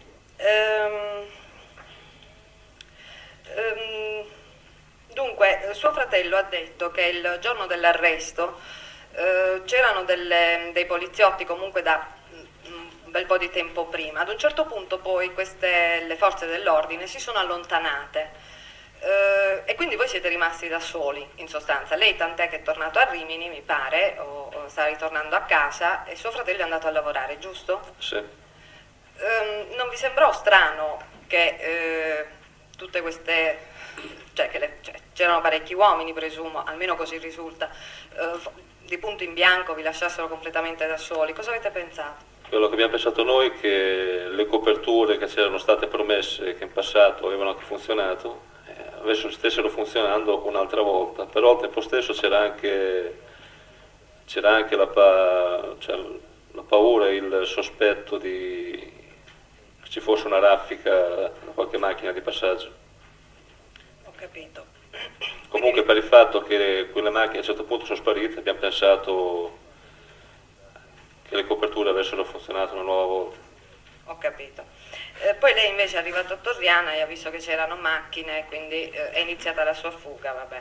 Dunque, suo fratello ha detto che il giorno dell'arresto c'erano dei poliziotti comunque da un bel po' di tempo prima. Ad un certo punto poi le forze dell'ordine si sono allontanate e quindi voi siete rimasti da soli, in sostanza. Lei tant'è che è tornato a Rimini, mi pare, o sta ritornando a casa, e suo fratello è andato a lavorare, giusto?
Sì.
Non vi sembrò strano che tutte queste... c'erano parecchi uomini, presumo, almeno così risulta, di punto in bianco vi lasciassero completamente da soli? Cosa avete pensato?
Quello che abbiamo pensato noi è che le coperture che c'erano state promesse, che in passato avevano anche funzionato, stessero funzionando un'altra volta, però al tempo stesso c'era anche la paura e il sospetto che ci fosse una raffica da qualche macchina di passaggio.
Ho capito.
Comunque per il fatto che quelle macchine a un certo punto sono sparite, abbiamo pensato che le coperture avessero funzionato una nuova volta.
Ho capito. Poi lei invece è arrivato a Torriana e ha visto che c'erano macchine, quindi è iniziata la sua fuga, vabbè.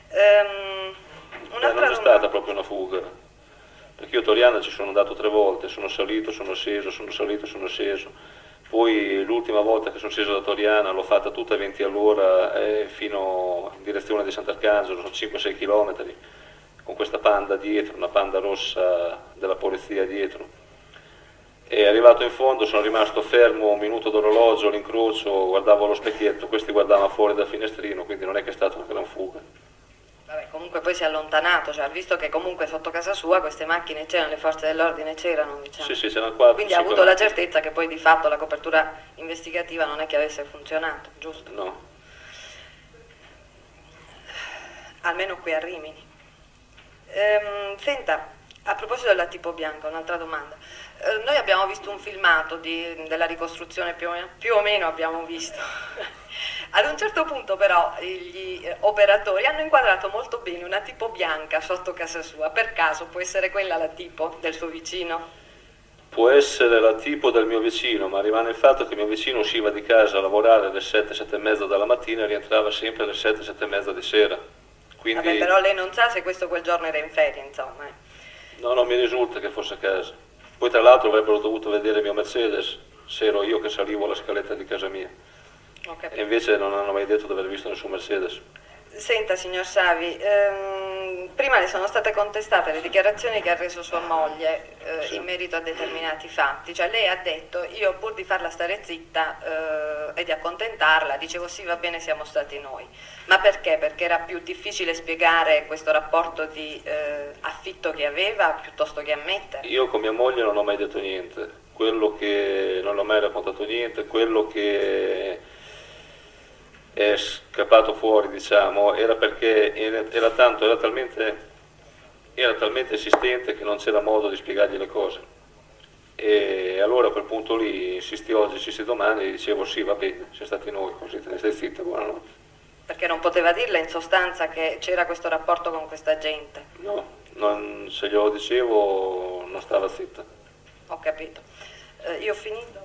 Non è stata proprio una fuga, perché io a Torriana ci sono andato 3 volte, sono salito, sono sceso, sono salito, sono sceso. Poi l'ultima volta che sono sceso da Torriana l'ho fatta tutta a 20 all'ora fino in direzione di Sant'Arcangelo, sono 5-6 chilometri, con questa Panda dietro, una Panda rossa della polizia dietro. E arrivato in fondo sono rimasto fermo un minuto d'orologio all'incrocio, guardavo allo specchietto, questi guardavano fuori dal finestrino, quindi non è che è stata una gran fuga.
Vabbè, comunque poi si è allontanato, cioè ha visto che comunque sotto casa sua queste macchine c'erano, le forze dell'ordine c'erano, diciamo.
Sì, c'erano 4.
Quindi ha avuto la certezza che poi di fatto la copertura investigativa non è che avesse funzionato, giusto?
No.
almeno qui a Rimini. Senta, a proposito della tipo bianca, un'altra domanda. Noi abbiamo visto un filmato della ricostruzione, più o meno abbiamo visto. Ad un certo punto però gli operatori hanno inquadrato molto bene una tipo bianca sotto casa sua. Per caso può essere quella la tipo del suo vicino?
Può essere la tipo del mio vicino, ma rimane il fatto che il mio vicino usciva di casa a lavorare alle 7, 7 e mezza della mattina e rientrava sempre alle 7, 7 e mezza di sera. Quindi...
Vabbè, però lei non sa se questo quel giorno era in ferie, insomma.
No, non mi risulta che fosse a casa. Poi tra l'altro avrebbero dovuto vedere il mio Mercedes, se ero io che salivo la scaletta di casa mia. E invece non hanno mai detto di aver visto nessun Mercedes.
Senta, signor Savi, prima le sono state contestate le dichiarazioni che ha reso sua moglie in merito a determinati fatti. Cioè lei ha detto, io pur di farla stare zitta e di accontentarla, dicevo sì, va bene, siamo stati noi. Ma perché? Perché era più difficile spiegare questo rapporto di affitto che aveva piuttosto che ammettere?
Io con mia moglie non ho mai detto niente, quello che non ho mai raccontato niente, quello che è scappato fuori, diciamo, era perché era talmente insistente che non c'era modo di spiegargli le cose. E allora a quel punto lì insisti oggi, insisti domani, e dicevo sì, va bene, siamo stati noi, così te ne stai zitta, buonanotte.
Perché non poteva dirle in sostanza che c'era questo rapporto con questa gente?
No, se glielo dicevo non stava zitta.
Ho capito. Io ho finito?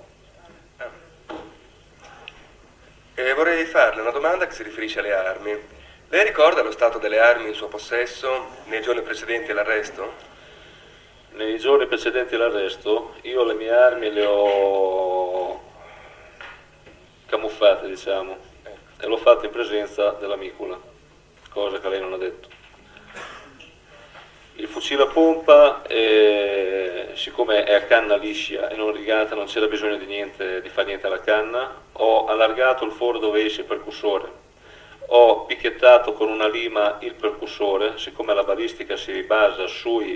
Vorrei farle una domanda che si riferisce alle armi. Lei ricorda lo stato delle armi in suo possesso nei giorni precedenti all'arresto?
Nei giorni precedenti all'arresto io le mie armi le ho camuffate, diciamo, e l'ho fatto in presenza dell'amicula, cosa che lei non ha detto. Il fucile a pompa, siccome è a canna liscia e non rigata, non c'era bisogno di fare niente alla canna, ho allargato il foro dove esce il percussore, ho picchiettato con una lima il percussore, siccome la balistica si basa sui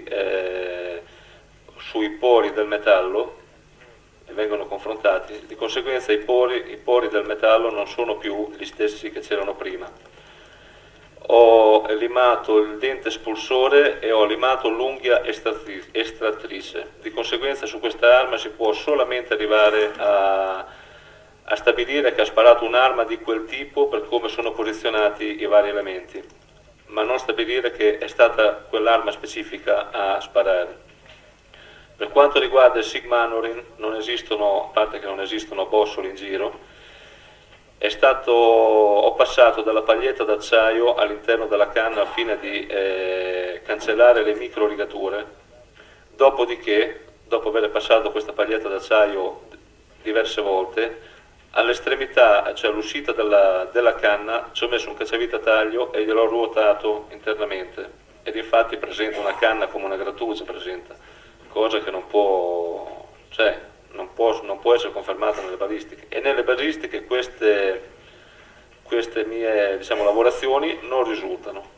pori del metallo e vengono confrontati, di conseguenza i pori del metallo non sono più gli stessi che c'erano prima. Ho limato il dente espulsore e ho limato l'unghia estrattrice. Di conseguenza su questa arma si può solamente arrivare a stabilire che ha sparato un'arma di quel tipo per come sono posizionati i vari elementi, ma non stabilire che è stata quell'arma specifica a sparare. Per quanto riguarda il Sigma-Anorin, non esistono, a parte che non esistono bossoli in giro, ho passato dalla paglietta d'acciaio all'interno della canna al fine di cancellare le micro rigature, dopodiché, dopo aver passato questa paglietta d'acciaio diverse volte, all'estremità, cioè all'uscita della canna, ci ho messo un cacciavite a taglio e gliel'ho ruotato internamente, ed infatti presenta una canna come una grattugia, cosa che non può essere confermata nelle balistiche, e nelle balistiche queste mie, diciamo, lavorazioni non risultano.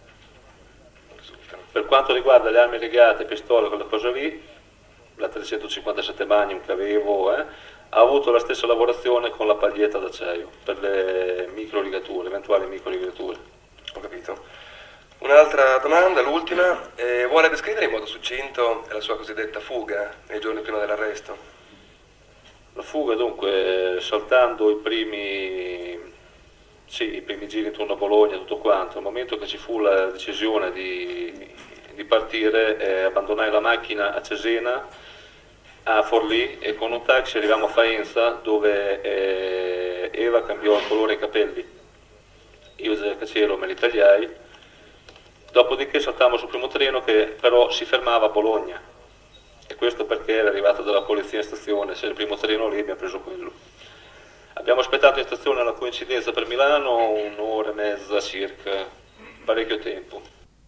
Per quanto riguarda le armi legate, pistole, quella cosa lì, la 357 Magnum che avevo, ha avuto la stessa lavorazione con la paglietta d'acciaio per le microrigature, eventuali microrigature.
Ho capito. Un'altra domanda, l'ultima, vuole descrivere in modo succinto la sua cosiddetta fuga nei giorni prima dell'arresto?
La fuga, dunque, saltando i primi giri intorno a Bologna, tutto quanto, al momento che ci fu la decisione di partire, abbandonai la macchina a Cesena, a Forlì, e con un taxi arriviamo a Faenza, dove Eva cambiò il colore ai capelli. Io da cacciero me li tagliai, dopodiché saltammo sul primo treno che però si fermava a Bologna. E questo perché era arrivato dalla polizia in stazione, se il primo treno lì abbiamo preso quello. Abbiamo aspettato in stazione la coincidenza per Milano un'ora e mezza circa, parecchio tempo.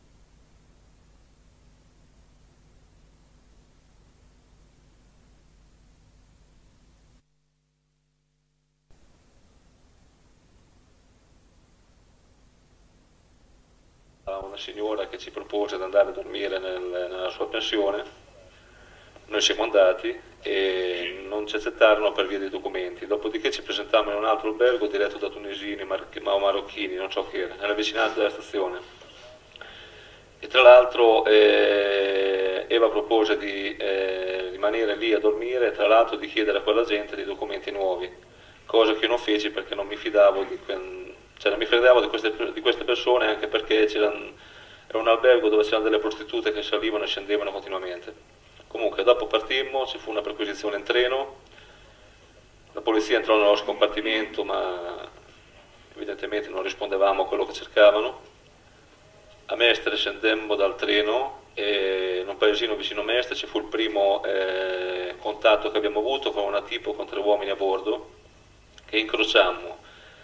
Una signora che ci propose di andare a dormire nella sua pensione. Noi siamo andati e non ci accettarono per via dei documenti, dopodiché ci presentammo in un altro albergo diretto da tunisini o marocchini, non so che era, nella vicinanza della stazione. E tra l'altro Eva propose di rimanere lì a dormire e tra l'altro di chiedere a quella gente dei documenti nuovi, cosa che io non feci perché non mi fidavo non mi fidavo di queste persone, anche perché era un albergo dove c'erano delle prostitute che salivano e scendevano continuamente. Comunque dopo partimmo, ci fu una perquisizione in treno, la polizia entrò nel nostro compartimento ma evidentemente non rispondevamo a quello che cercavano. A Mestre scendemmo dal treno e in un paesino vicino a Mestre ci fu il primo contatto che abbiamo avuto con una tipo con 3 uomini a bordo che incrociammo.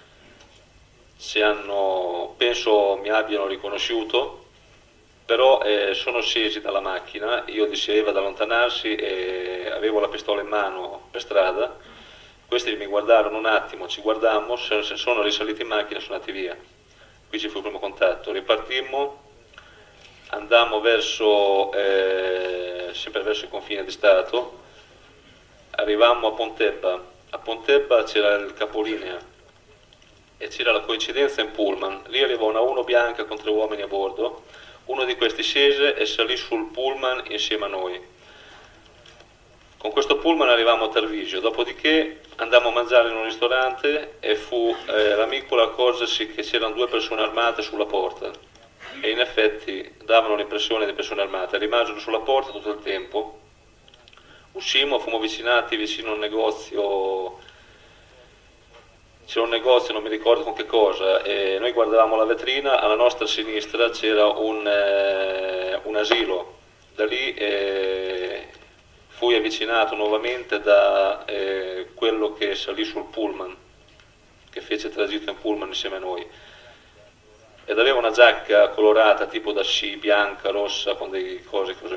Penso mi abbiano riconosciuto, però sono scesi dalla macchina, io dissi a Eva ad allontanarsi e avevo la pistola in mano per strada. Questi mi guardarono un attimo, ci guardammo, sono risaliti in macchina e sono andati via. Qui ci fu il primo contatto, ripartimmo, andammo sempre verso il confine di Stato, arrivammo a Pontebba. A Pontebba c'era il capolinea e c'era la coincidenza in pullman. Lì arrivò una 1 bianca con 3 uomini a bordo, uno di questi scese e salì sul pullman insieme a noi. Con questo pullman arrivammo a Tarvisio, dopodiché andammo a mangiare in un ristorante e fu l'amico a accorgersi che c'erano 2 persone armate sulla porta e in effetti davano l'impressione di persone armate, rimasero sulla porta tutto il tempo. Uscimmo, fummo avvicinati vicino a un negozio, c'era un negozio, non mi ricordo con che cosa, e noi guardavamo la vetrina, alla nostra sinistra c'era un asilo, da lì fui avvicinato nuovamente da quello che salì sul pullman, che fece il tragitto in pullman insieme a noi, ed aveva una giacca colorata tipo da sci, bianca, rossa, con dei cose così.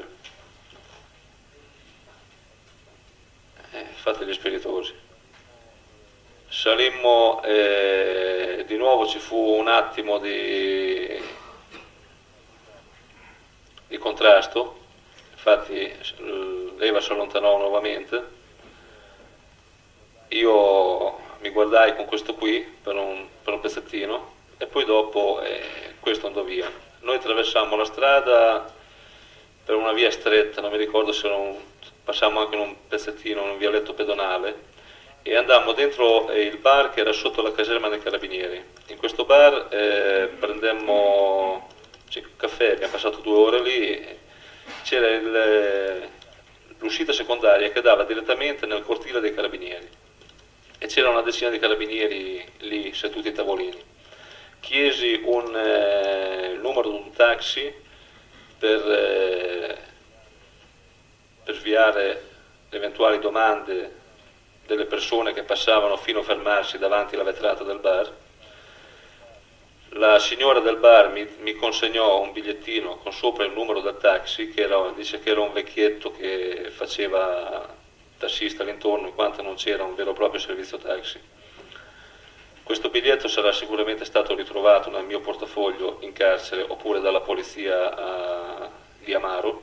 Fate gli spiritosi. Salimmo, di nuovo ci fu un attimo di contrasto, infatti l'Eva si allontanò nuovamente, io mi guardai con questo qui per un pezzettino e poi dopo questo andò via. Noi attraversammo la strada per una via stretta, non mi ricordo se passammo anche in un pezzettino, in un vialetto pedonale, e andammo dentro il bar che era sotto la caserma dei carabinieri. In questo bar prendemmo caffè, abbiamo passato 2 ore lì, c'era l'uscita secondaria che dava direttamente nel cortile dei carabinieri e c'era una decina di carabinieri lì seduti ai tavolini. Chiesi il numero di un taxi per sviare le eventuali domande delle persone che passavano fino a fermarsi davanti alla vetrata del bar. La signora del bar mi consegnò un bigliettino con sopra il numero del taxi, dice che era un vecchietto che faceva tassista all'intorno, in quanto non c'era un vero e proprio servizio taxi. Questo biglietto sarà sicuramente stato ritrovato nel mio portafoglio in carcere oppure dalla polizia di Amaro.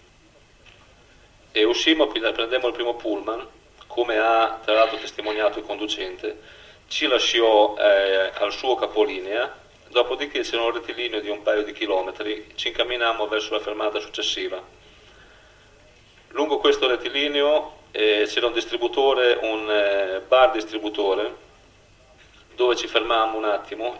E uscimmo, prendemmo il primo pullman, come ha tra l'altro testimoniato il conducente, ci lasciò al suo capolinea, dopodiché c'era un rettilineo di un paio di chilometri, ci incamminammo verso la fermata successiva. Lungo questo rettilineo c'era un distributore, un bar distributore, dove ci fermammo un attimo.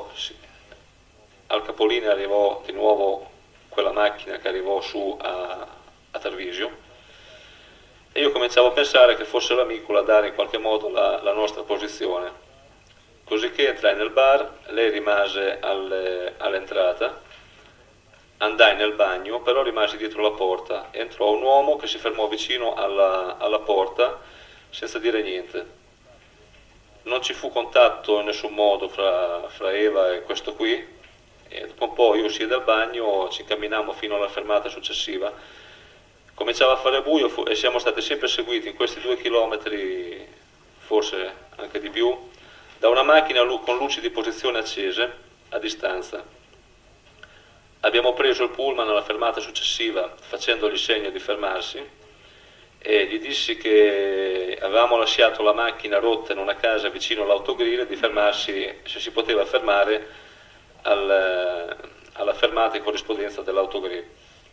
Al capolinea arrivò di nuovo quella macchina che arrivò su a Tarvisio, e io cominciavo a pensare che fosse l'amico a dare in qualche modo la nostra posizione. Cosicché entrai nel bar, lei rimase all'entrata, andai nel bagno, però rimasi dietro la porta. Entrò un uomo che si fermò vicino alla porta senza dire niente. Non ci fu contatto in nessun modo fra Eva e questo qui, e dopo un po' io uscii dal bagno, ci incamminammo fino alla fermata successiva. Cominciava a fare buio e siamo stati sempre seguiti in questi 2 chilometri, forse anche di più, da una macchina con luci di posizione accese a distanza. Abbiamo preso il pullman alla fermata successiva facendogli segno di fermarsi e gli dissi che avevamo lasciato la macchina rotta in una casa vicino all'autogrill e di fermarsi, se si poteva fermare alla fermata in corrispondenza dell'autogrill.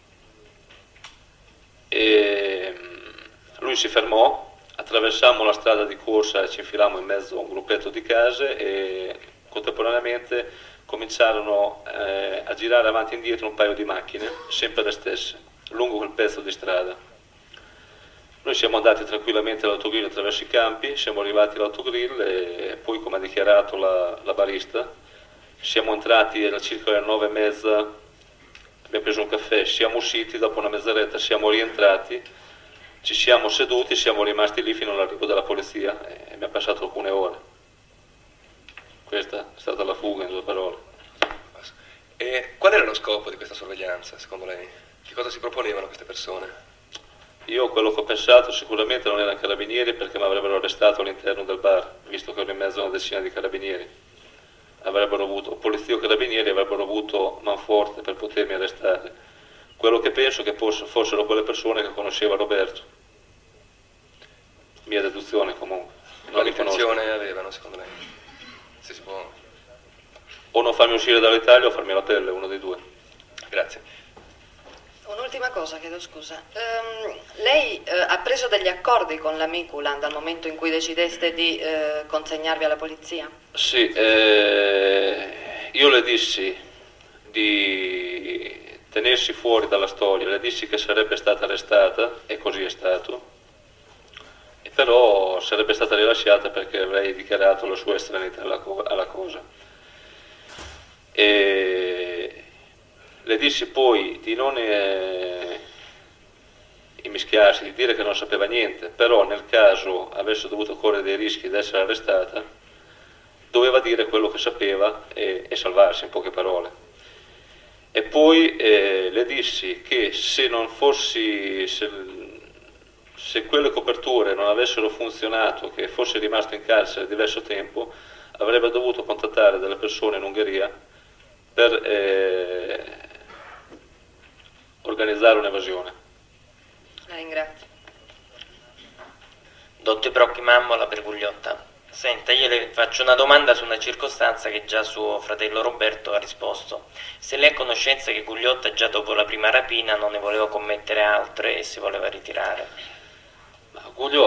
E lui si fermò, attraversammo la strada di corsa e ci infilammo in mezzo a un gruppetto di case e contemporaneamente cominciarono a girare avanti e indietro un paio di macchine, sempre le stesse, lungo quel pezzo di strada. Noi siamo andati tranquillamente all'autogrill attraverso i campi, siamo arrivati all'autogrill e poi, come ha dichiarato la barista, siamo entrati circa alle 9:30, abbiamo preso un caffè, siamo usciti, dopo una mezz'oretta siamo rientrati, ci siamo seduti, siamo rimasti lì fino all'arrivo della polizia e mi ha passato alcune ore. Questa è stata la fuga, in due parole.
E qual era lo scopo di questa sorveglianza, secondo lei? Che cosa si proponevano queste persone?
Io quello che ho pensato sicuramente non erano carabinieri, perché mi avrebbero arrestato all'interno del bar, visto che ero in mezzo a una decina di carabinieri. Avrebbero avuto, polizia o carabinieri avrebbero avuto manforte per potermi arrestare. Quello che penso che fossero quelle persone che conosceva Roberto. Mia deduzione comunque.
Quale intenzione avevano, secondo lei? Se si può...
O non farmi uscire dall'Italia o farmi la pelle, uno dei due.
Grazie.
Un'ultima cosa, chiedo scusa. Lei ha preso degli accordi con la Miculan dal momento in cui decideste di consegnarvi alla polizia?
Sì, io le dissi di tenersi fuori dalla storia, le dissi che sarebbe stata arrestata e così è stato, e però sarebbe stata rilasciata perché avrei dichiarato la sua estraneità alla cosa. E le dissi poi di non immischiarsi, di dire che non sapeva niente, però nel caso avesse dovuto correre dei rischi di essere arrestata, doveva dire quello che sapeva e salvarsi, in poche parole. E poi le dissi che se quelle coperture non avessero funzionato, che fosse rimasto in carcere diverso tempo, avrebbe dovuto contattare delle persone in Ungheria per organizzare un'evasione.
La ringrazio.
Dottor Brocchi Mammola per Gugliotta. Senta, io le faccio una domanda su una circostanza che già suo fratello Roberto ha risposto. Se lei ha conoscenza che Gugliotta già dopo la prima rapina non ne voleva commettere altre e si voleva ritirare?
Ma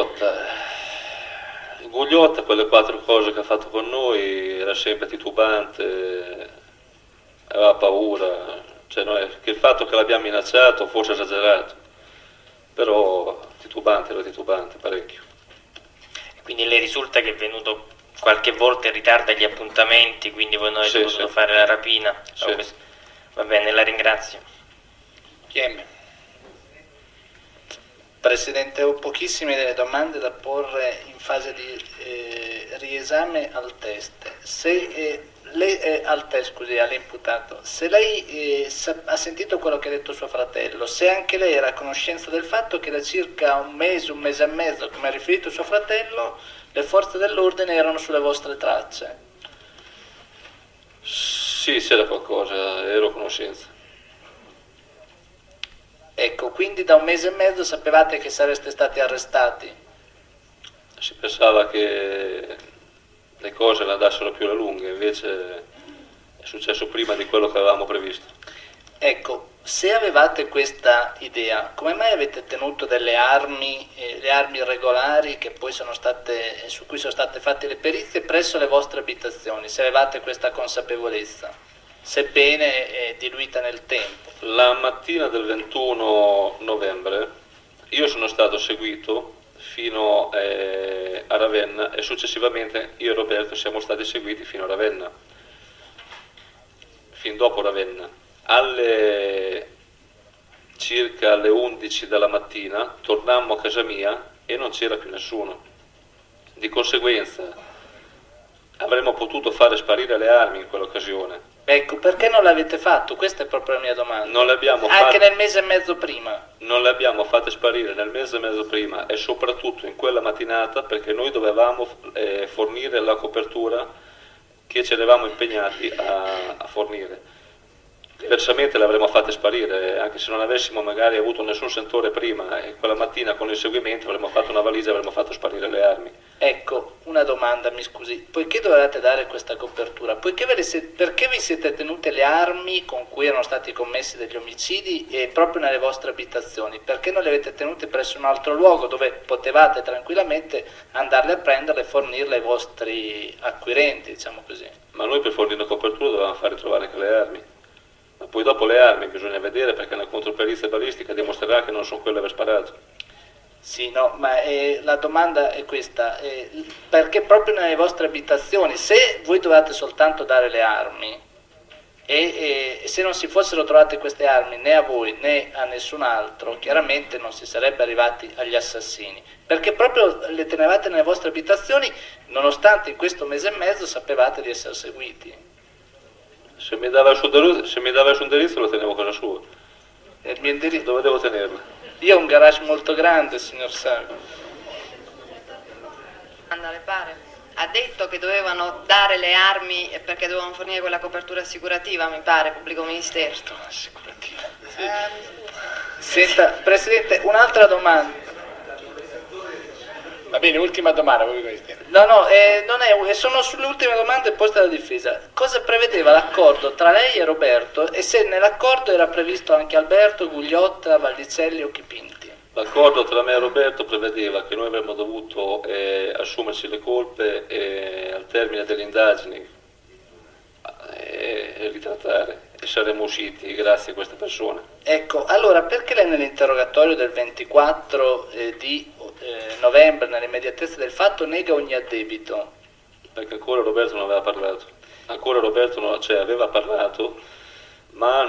Gugliotta, quelle 4 cose che ha fatto con noi, era sempre titubante, aveva paura, cioè che il fatto che l'abbiamo minacciato fosse esagerato, però era titubante parecchio.
Quindi le risulta che è venuto qualche volta in ritardo agli appuntamenti, quindi voi non avete potuto fare la rapina?
Sì.
Va bene, la ringrazio.
Chiemme.
Presidente, ho pochissime delle domande da porre in fase di riesame al test. All'imputato. Se lei ha sentito quello che ha detto suo fratello, se anche lei era a conoscenza del fatto che da circa un mese e mezzo, come ha riferito suo fratello, le forze dell'ordine erano sulle vostre tracce.
Sì, c'era qualcosa, ero a conoscenza.
Ecco, quindi da un mese e mezzo sapevate che sareste stati arrestati?
Si pensava che le cose le andassero più alle lunghe, invece è successo prima di quello che avevamo previsto.
Ecco, se avevate questa idea, come mai avete tenuto delle armi, le armi irregolari che poi su cui sono state fatte le perizie presso le vostre abitazioni, se avevate questa consapevolezza, sebbene diluita nel tempo?
La mattina del 21 novembre io sono stato seguito fino a Ravenna e successivamente io e Roberto siamo stati seguiti fino a Ravenna, fin dopo Ravenna. Circa alle 11 della mattina tornammo a casa mia e non c'era più nessuno. Di conseguenza avremmo potuto fare sparire le armi in quell'occasione.
Ecco, perché non l'avete fatto? Questa è proprio la mia domanda.
Non le abbiamo
Anche nel mese e mezzo prima?
Non le abbiamo fatte sparire nel mese e mezzo prima e soprattutto in quella mattinata, perché noi dovevamo fornire la copertura che ci eravamo impegnati a fornire. Diversamente le avremmo fatte sparire, anche se non avessimo magari avuto nessun sentore prima, e quella mattina con il seguimento avremmo fatto una valigia e avremmo fatto sparire le armi.
Ecco, una domanda, mi scusi, poiché dovevate dare questa copertura, perché vi siete tenute le armi con cui erano stati commessi degli omicidi e proprio nelle vostre abitazioni? Perché non le avete tenute presso un altro luogo dove potevate tranquillamente andarle a prenderle e fornirle ai vostri acquirenti, diciamo così?
Ma noi per fornire copertura dovevamo far ritrovare anche le armi. Ma poi dopo le armi bisogna vedere, perché la controperizia balistica dimostrerà che non sono quelle aver sparato.
Sì, no, ma la domanda è questa, perché proprio nelle vostre abitazioni, se voi dovevate soltanto dare le armi e se non si fossero trovate queste armi né a voi né a nessun altro, chiaramente non si sarebbe arrivati agli assassini, perché proprio le tenevate nelle vostre abitazioni nonostante in questo mese e mezzo sapevate di essere seguiti.
Se mi dava il suo indirizzo lo tenevo a casa sua.
E il mio indirizzo?
Dove devo tenerlo?
Io ho un garage molto grande, signor Sago.
Le pare. Ha detto che dovevano dare le armi perché dovevano fornire quella copertura assicurativa, mi pare, pubblico ministero.
Assicurativa.
Senta, Presidente, un'altra domanda.
Va bene, ultima domanda, pubblico ministero.
No, sono sulle ultime domande poste alla difesa. Cosa prevedeva l'accordo tra lei e Roberto e se nell'accordo era previsto anche Alberto, Gugliotta, Valdicelli o Chipinti?
L'accordo tra me e Roberto prevedeva che noi avremmo dovuto assumerci le colpe al termine delle indagini e ritrattare, e saremmo usciti grazie a queste persone.
Ecco, allora perché lei nell'interrogatorio del 24 di novembre, nell'immediatezza del fatto, nega ogni addebito?
Perché ancora Roberto non aveva parlato. Ancora Roberto aveva parlato, ma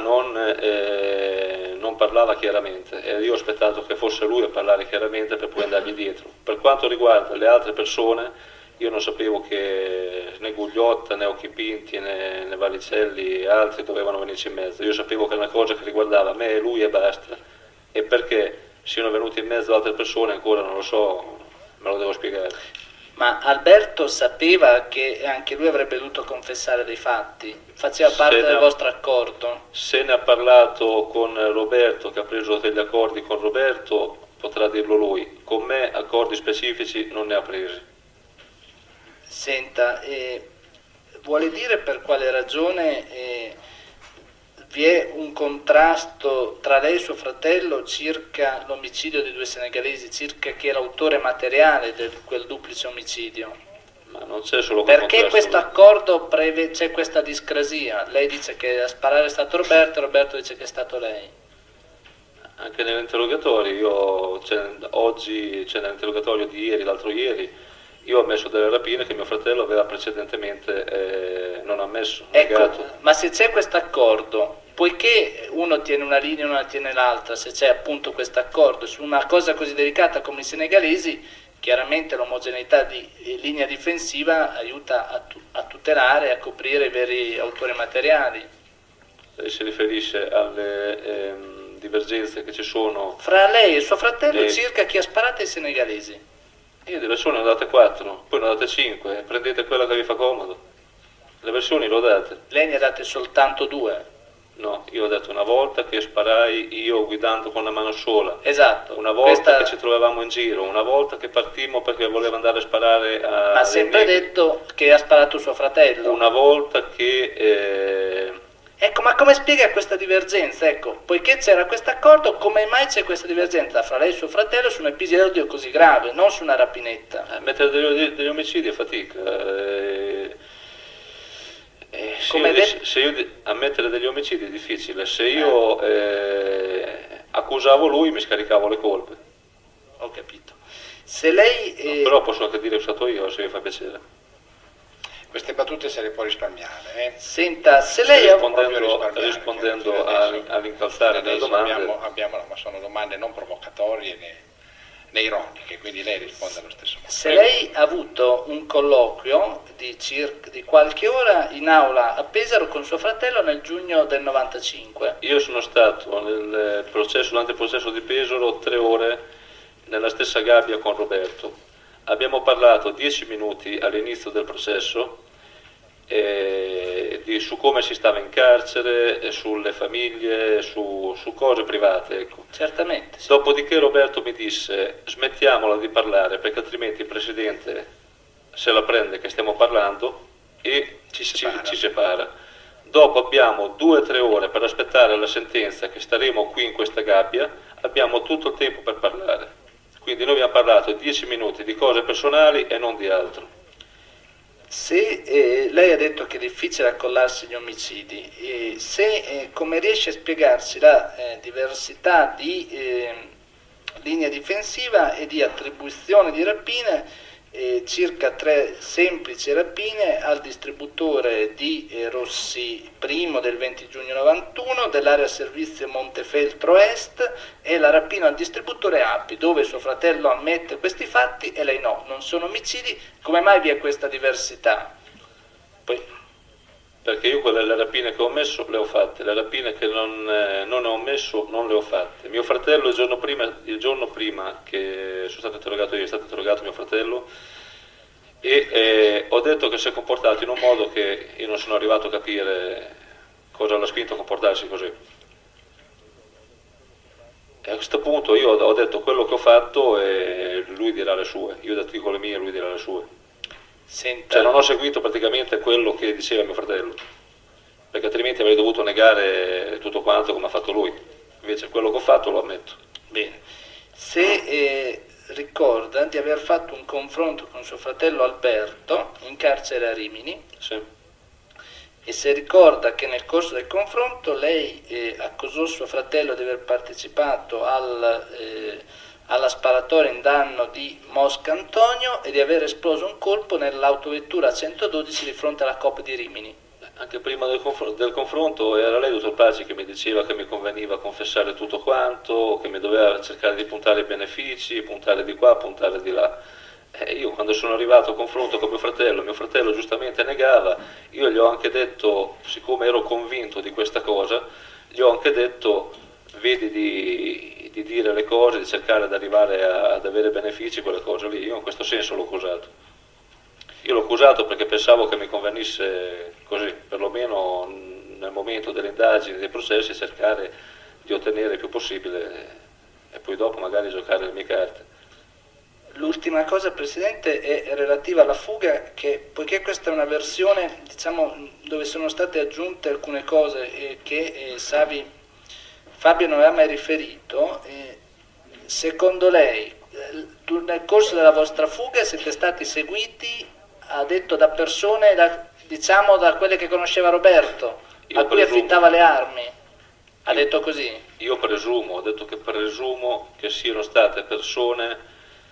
non parlava chiaramente, e io ho aspettato che fosse lui a parlare chiaramente per poi andargli dietro. Per quanto riguarda le altre persone, io non sapevo che né Gugliotta, né Occhipinti, né Valicelli e altri dovevano venirci in mezzo. Io sapevo che era una cosa che riguardava me e lui e basta, e perché siano venuti in mezzo altre persone ancora non lo so, me lo devo spiegare.
Ma Alberto sapeva che anche lui avrebbe dovuto confessare dei fatti? Faceva parte del vostro accordo?
Se ne ha parlato con Roberto, che ha preso degli accordi con Roberto, potrà dirlo lui. Con me accordi specifici non ne ha presi.
Senta, vuole dire per quale ragione vi è un contrasto tra lei e suo fratello circa l'omicidio dei due senegalesi, circa chi è l'autore materiale di quel duplice omicidio?
Ma non c'è solo quel
perché questo accordo c'è questa discrasia? Lei dice che a sparare è stato Roberto dice che è stato lei.
Anche nell'interrogatorio, oggi c'è nell'interrogatorio di ieri, l'altro ieri, io ho ammesso delle rapine che mio fratello aveva precedentemente non ammesso, negato.
Ecco, ma se c'è questo accordo, poiché uno tiene una linea e uno tiene l'altra, se c'è appunto questo accordo su una cosa così delicata come i senegalesi, chiaramente l'omogeneità di linea difensiva aiuta a tutelare e a coprire i veri autori materiali.
Lei si riferisce alle divergenze che ci sono
fra lei e suo fratello circa chi ha sparato ai senegalesi?
Io di versioni ne ho date 4, poi ne ho date 5, prendete quella che vi fa comodo. Le versioni le ho date.
Lei ne ha date soltanto 2?
No, io ho detto una volta che sparai io guidando con la mano sola.
Esatto.
Una volta che ci trovavamo in giro, una volta che partimmo perché voleva andare a sparare a...
Ma ha sempre detto che ha sparato suo fratello?
Una volta che...
Ecco, ma come spiega questa divergenza? Ecco, poiché c'era questo accordo, come mai c'è questa divergenza fra lei e suo fratello su un episodio così grave, non su una rapinetta?
Mettere degli omicidi è fatica. Ammettere degli omicidi è difficile. Se io accusavo lui mi scaricavo le colpe.
Ho capito. Se lei...
No, però posso anche dire che sono stato io, se vi fa piacere.
Queste battute se le può risparmiare.
Senta, se lei
rispondendo all'incalzare delle domande,
ma sono domande non provocatorie né ironiche, quindi lei risponde allo stesso modo.
Se lei ha avuto un colloquio di qualche ora in aula a Pesaro con suo fratello nel giugno del 95.
Io sono stato durante il processo di Pesaro 3 ore nella stessa gabbia con Roberto. Abbiamo parlato 10 minuti all'inizio del processo e su come si stava in carcere, sulle famiglie, su cose private. Ecco.
Certamente. Sì.
Dopodiché Roberto mi disse smettiamola di parlare perché altrimenti il Presidente se la prende che stiamo parlando e ci separa. Dopo abbiamo 2 o 3 ore per aspettare la sentenza che staremo qui in questa gabbia, abbiamo tutto il tempo per parlare. Quindi noi abbiamo parlato 10 minuti di cose personali e non di altro.
Se lei ha detto che è difficile accollarsi gli omicidi, come riesce a spiegarsi la diversità di linea difensiva e di attribuzione di rapine, circa 3 semplici rapine al distributore di Rossi I del 20 giugno 91 dell'area servizio Montefeltro Est e la rapina al distributore Appi, dove suo fratello ammette questi fatti e lei no, non sono omicidi. Come mai vi è questa diversità?
Perché io le rapine che ho omesso le ho fatte, le rapine che non ho omesso non le ho fatte. Mio fratello il giorno prima che sono stato interrogato io, è stato interrogato mio fratello e ho detto che si è comportato in un modo che io non sono arrivato a capire cosa l'ha spinto a comportarsi così. E a questo punto io ho detto quello che ho fatto e lui dirà le sue, io ho detto le mie e lui dirà le sue.
Senta.
Cioè non ho seguito praticamente quello che diceva mio fratello, perché altrimenti avrei dovuto negare tutto quanto come ha fatto lui, invece quello che ho fatto lo ammetto.
Bene, se ricorda di aver fatto un confronto con suo fratello Alberto in carcere a Rimini,
sì.
E se ricorda che nel corso del confronto lei accusò suo fratello di aver partecipato alla sparatoria in danno di Mosca Antonio e di aver esploso un colpo nell'autovettura 112 di fronte alla Coop di Rimini.
Anche prima del confronto era lei, dottor Paci, che mi diceva che mi conveniva confessare tutto quanto, che mi doveva cercare di puntare i benefici, puntare di qua, puntare di là. Io quando sono arrivato a confronto con mio fratello giustamente negava, io gli ho anche detto, siccome ero convinto di questa cosa, gli ho anche detto, vedi di dire le cose, di cercare di arrivare ad avere benefici, quelle cose lì. Io in questo senso l'ho accusato. Io l'ho accusato perché pensavo che mi convenisse così, perlomeno nel momento delle indagini, dei processi, cercare di ottenere il più possibile e poi dopo magari giocare le mie carte.
L'ultima cosa, Presidente, è relativa alla fuga, che poiché questa è una versione, diciamo, dove sono state aggiunte alcune cose che Fabio non aveva mai riferito, secondo lei nel corso della vostra fuga siete stati seguiti, ha detto, da persone, diciamo da quelle che conosceva Roberto, a cui affittava le armi, ha detto così?
Io ho detto che presumo che siano state persone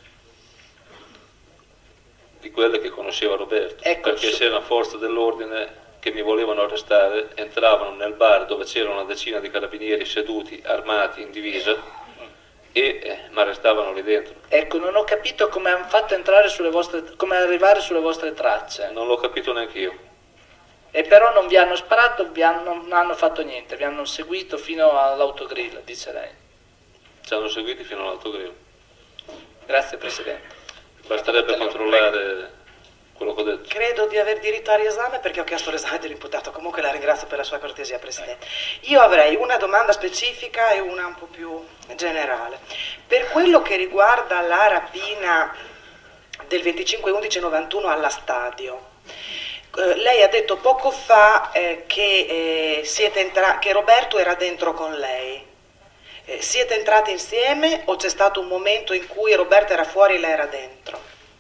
di quelle che conosceva Roberto,
ecco,
perché c'erano forze dell'ordine che mi volevano arrestare, entravano nel bar dove c'era una decina di carabinieri seduti, armati, in divisa, e mi arrestavano lì dentro.
Ecco, non ho capito come hanno fatto entrare come arrivare sulle vostre tracce.
Non l'ho capito neanche io.
E però non vi hanno sparato, non hanno fatto niente, vi hanno seguito fino all'autogrill, dice lei.
Ci hanno seguiti fino all'autogrill.
Grazie, Presidente.
Basterebbe controllare quello che ho detto.
Credo di aver diritto a riesame perché ho chiesto l'esame dell'imputato. Comunque la ringrazio per la sua cortesia, Presidente. Io avrei una domanda specifica e una un po' più generale. Per quello che riguarda la rapina del 25/11/91 alla Stadio, lei ha detto poco fa che Roberto era dentro con lei. Siete entrati insieme o c'è stato un momento in cui Roberto era fuori e lei era dentro?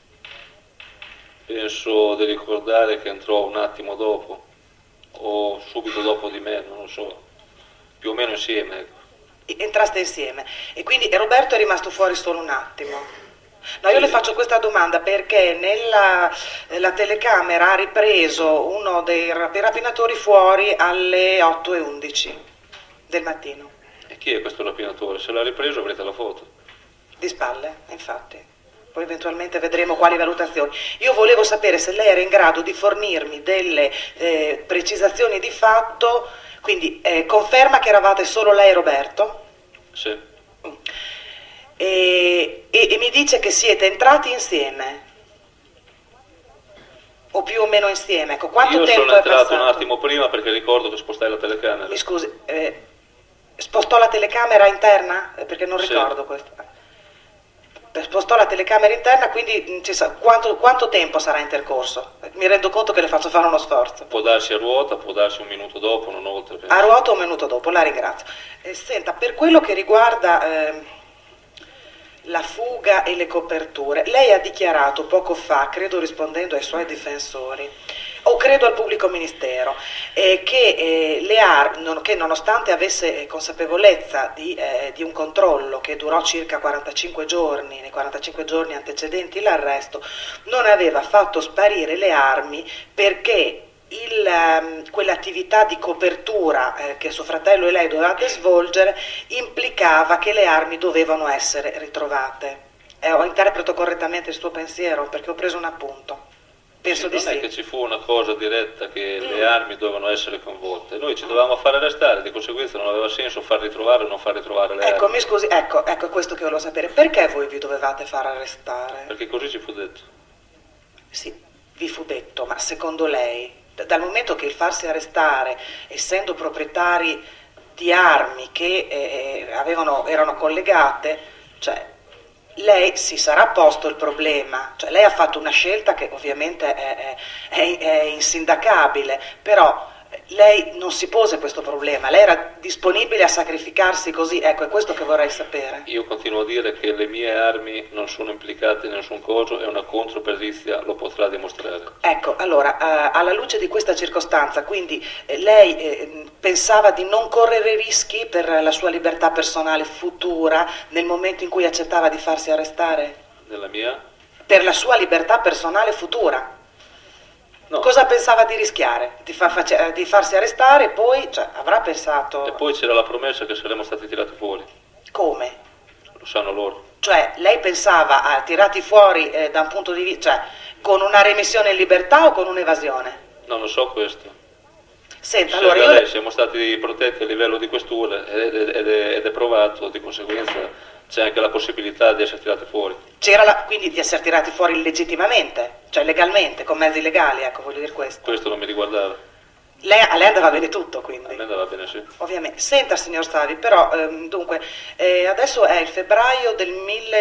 Penso di ricordare che entrò un attimo dopo o subito dopo di me, non lo so, più o meno insieme. Ecco.
Entraste insieme e quindi Roberto è rimasto fuori solo un attimo? No, io le faccio questa domanda perché la telecamera ha ripreso uno dei rapinatori fuori alle 8:11 del mattino.
E chi è questo rapinatore? Se l'ha ripreso avrete la foto.
Di spalle, infatti. Poi eventualmente vedremo quali valutazioni. Io volevo sapere se lei era in grado di fornirmi delle precisazioni di fatto, quindi conferma che eravate solo lei e Roberto?
Sì.
E mi dice che siete entrati insieme? o più o meno insieme? Ecco, quanto
Io
tempo
sono
è
entrato
passato?
un attimo prima perché ricordo che spostai la telecamera.
Mi scusi, spostò la telecamera interna? Perché non
Sì.
ricordo questo. Spostò la telecamera interna, quindi quanto tempo sarà intercorso? Mi rendo conto che le faccio fare uno sforzo.
Può darsi a ruota, può darsi un minuto dopo, non oltre.
A ruota un minuto dopo, la ringrazio. Senta, per quello che riguarda la fuga e le coperture, lei ha dichiarato poco fa, credo rispondendo ai suoi difensori, o credo al pubblico ministero, che nonostante avesse consapevolezza di un controllo che durò circa 45 giorni, nei 45 giorni antecedenti l'arresto, non aveva fatto sparire le armi perché quell'attività di copertura che suo fratello e lei dovevate svolgere implicava che le armi dovevano essere ritrovate. Interpreto correttamente il suo pensiero perché ho preso un appunto. Penso di
non è
sì.
che ci fu una cosa diretta che le armi dovevano essere coinvolte, noi ci dovevamo fare arrestare, di conseguenza non aveva senso far ritrovare o non far ritrovare le
Ecco,
armi.
mi scusi, ecco, è questo che volevo sapere. Perché voi vi dovevate far arrestare?
Perché così ci fu detto.
Sì, vi fu detto, ma secondo lei, dal momento che il farsi arrestare, essendo proprietari di armi che erano collegate, cioè lei si sarà posto il problema, cioè lei ha fatto una scelta che ovviamente è insindacabile, però lei non si pose questo problema, lei era disponibile a sacrificarsi così, ecco, è questo che vorrei sapere.
Io continuo a dire che le mie armi non sono implicate in nessun coso e una controperizia lo potrà dimostrare.
Ecco, allora, alla luce di questa circostanza, quindi lei pensava di non correre rischi per la sua libertà personale futura nel momento in cui accettava di farsi arrestare?
Nella mia?
Per la sua libertà personale futura?
No.
Cosa pensava di rischiare? Di farsi arrestare e poi, cioè, avrà pensato...
E poi c'era la promessa che saremmo stati tirati fuori.
Come?
Lo sanno loro.
Cioè, lei pensava a tirati fuori da un punto di vista, cioè, con una remissione in libertà o con un'evasione?
Non lo so questo.
Senta,
Se
allora
da
io...
lei siamo stati protetti a livello di questura ed è provato, di conseguenza c'è anche la possibilità di essere tirati fuori.
Quindi di essere tirati fuori illegittimamente, cioè legalmente, con mezzi legali, ecco, voglio dire questo.
Questo non mi riguardava.
A lei andava bene tutto, quindi?
A me andava bene, sì.
Ovviamente. Senta, signor Savi, però, dunque, adesso è il febbraio del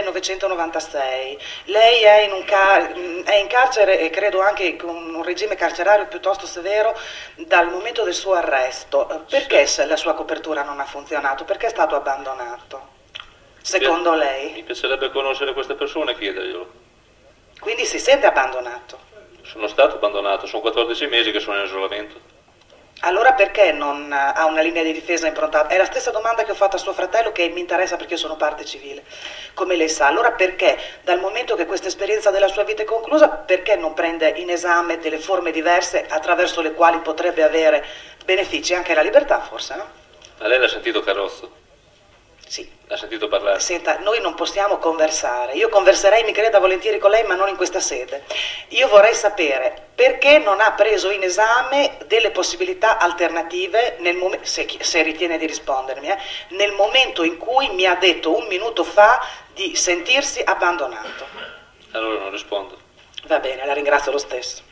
1996, lei è in carcere e credo anche con un regime carcerario piuttosto severo dal momento del suo arresto. Perché la sua copertura non ha funzionato? Perché è stato abbandonato? Secondo lei?
Mi piacerebbe conoscere queste persone e chiederglielo.
Quindi si sente abbandonato?
Sono stato abbandonato, sono 14 mesi che sono in isolamento.
Allora perché non ha una linea di difesa improntata? È la stessa domanda che ho fatto a suo fratello, che mi interessa perché io sono parte civile, come lei sa. Allora perché, dal momento che questa esperienza della sua vita è conclusa, perché non prende in esame delle forme diverse attraverso le quali potrebbe avere benefici, anche la libertà forse, no?
Ma lei l'ha sentito Carrozzo?
Sì.
L'ha sentito parlare?
Senta, noi non possiamo conversare. Io converserei, mi creda, volentieri con lei, ma non in questa sede. Io vorrei sapere perché non ha preso in esame delle possibilità alternative, se ritiene di rispondermi, nel momento in cui mi ha detto un minuto fa di sentirsi abbandonato.
Allora non rispondo.
Va bene, la ringrazio lo stesso.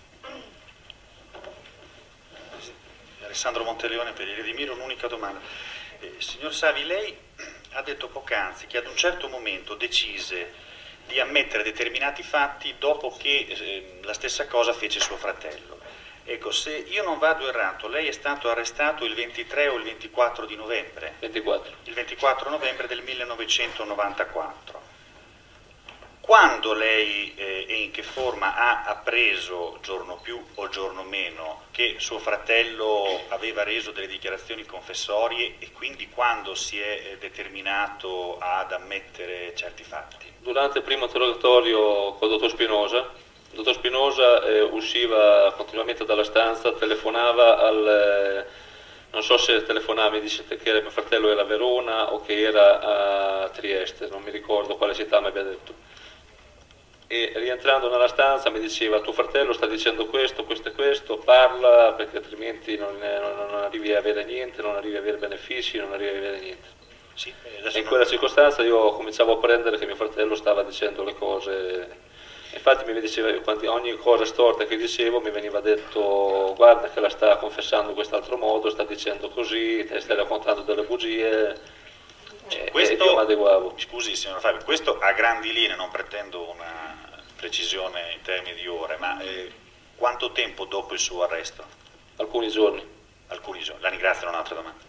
Alessandro Monteleone per il Redimiro, un'unica domanda. Signor Savi, lei ha detto poc'anzi che ad un certo momento decise di ammettere determinati fatti dopo che la stessa cosa fece suo fratello. Ecco, se io non vado errato, lei è stato arrestato il 23 o il 24 di novembre?
24.
Il 24 novembre del 1994. Quando lei e in che forma ha appreso, giorno più o giorno meno, che suo fratello aveva reso delle dichiarazioni confessorie e quindi quando si è determinato ad ammettere certi fatti?
Durante il primo interrogatorio con il dottor Spinosa, il dottor Spinosa usciva continuamente dalla stanza, telefonava non so se telefonava, mi dice che mio fratello era a Verona o che era a Trieste, non mi ricordo quale città mi abbia detto. E rientrando nella stanza mi diceva: tuo fratello sta dicendo questo, questo e questo, parla perché altrimenti non arrivi a avere niente, non arrivi a avere benefici, non arrivi a avere niente.
Sì,
e in quella circostanza io cominciavo a prendere che mio fratello stava dicendo le cose Infatti mi diceva, ogni cosa storta che dicevo mi veniva detto guarda che la sta confessando in quest'altro modo, sta dicendo così, te stai raccontando delle bugie.
Questo,
io mi adeguavo.
Scusi signor Fabio, questo a grandi linee, non pretendo una precisione in termini di ore, ma quanto tempo dopo il suo arresto?
Alcuni giorni.
Alcuni giorni. La ringrazio, non ho un'altra domanda.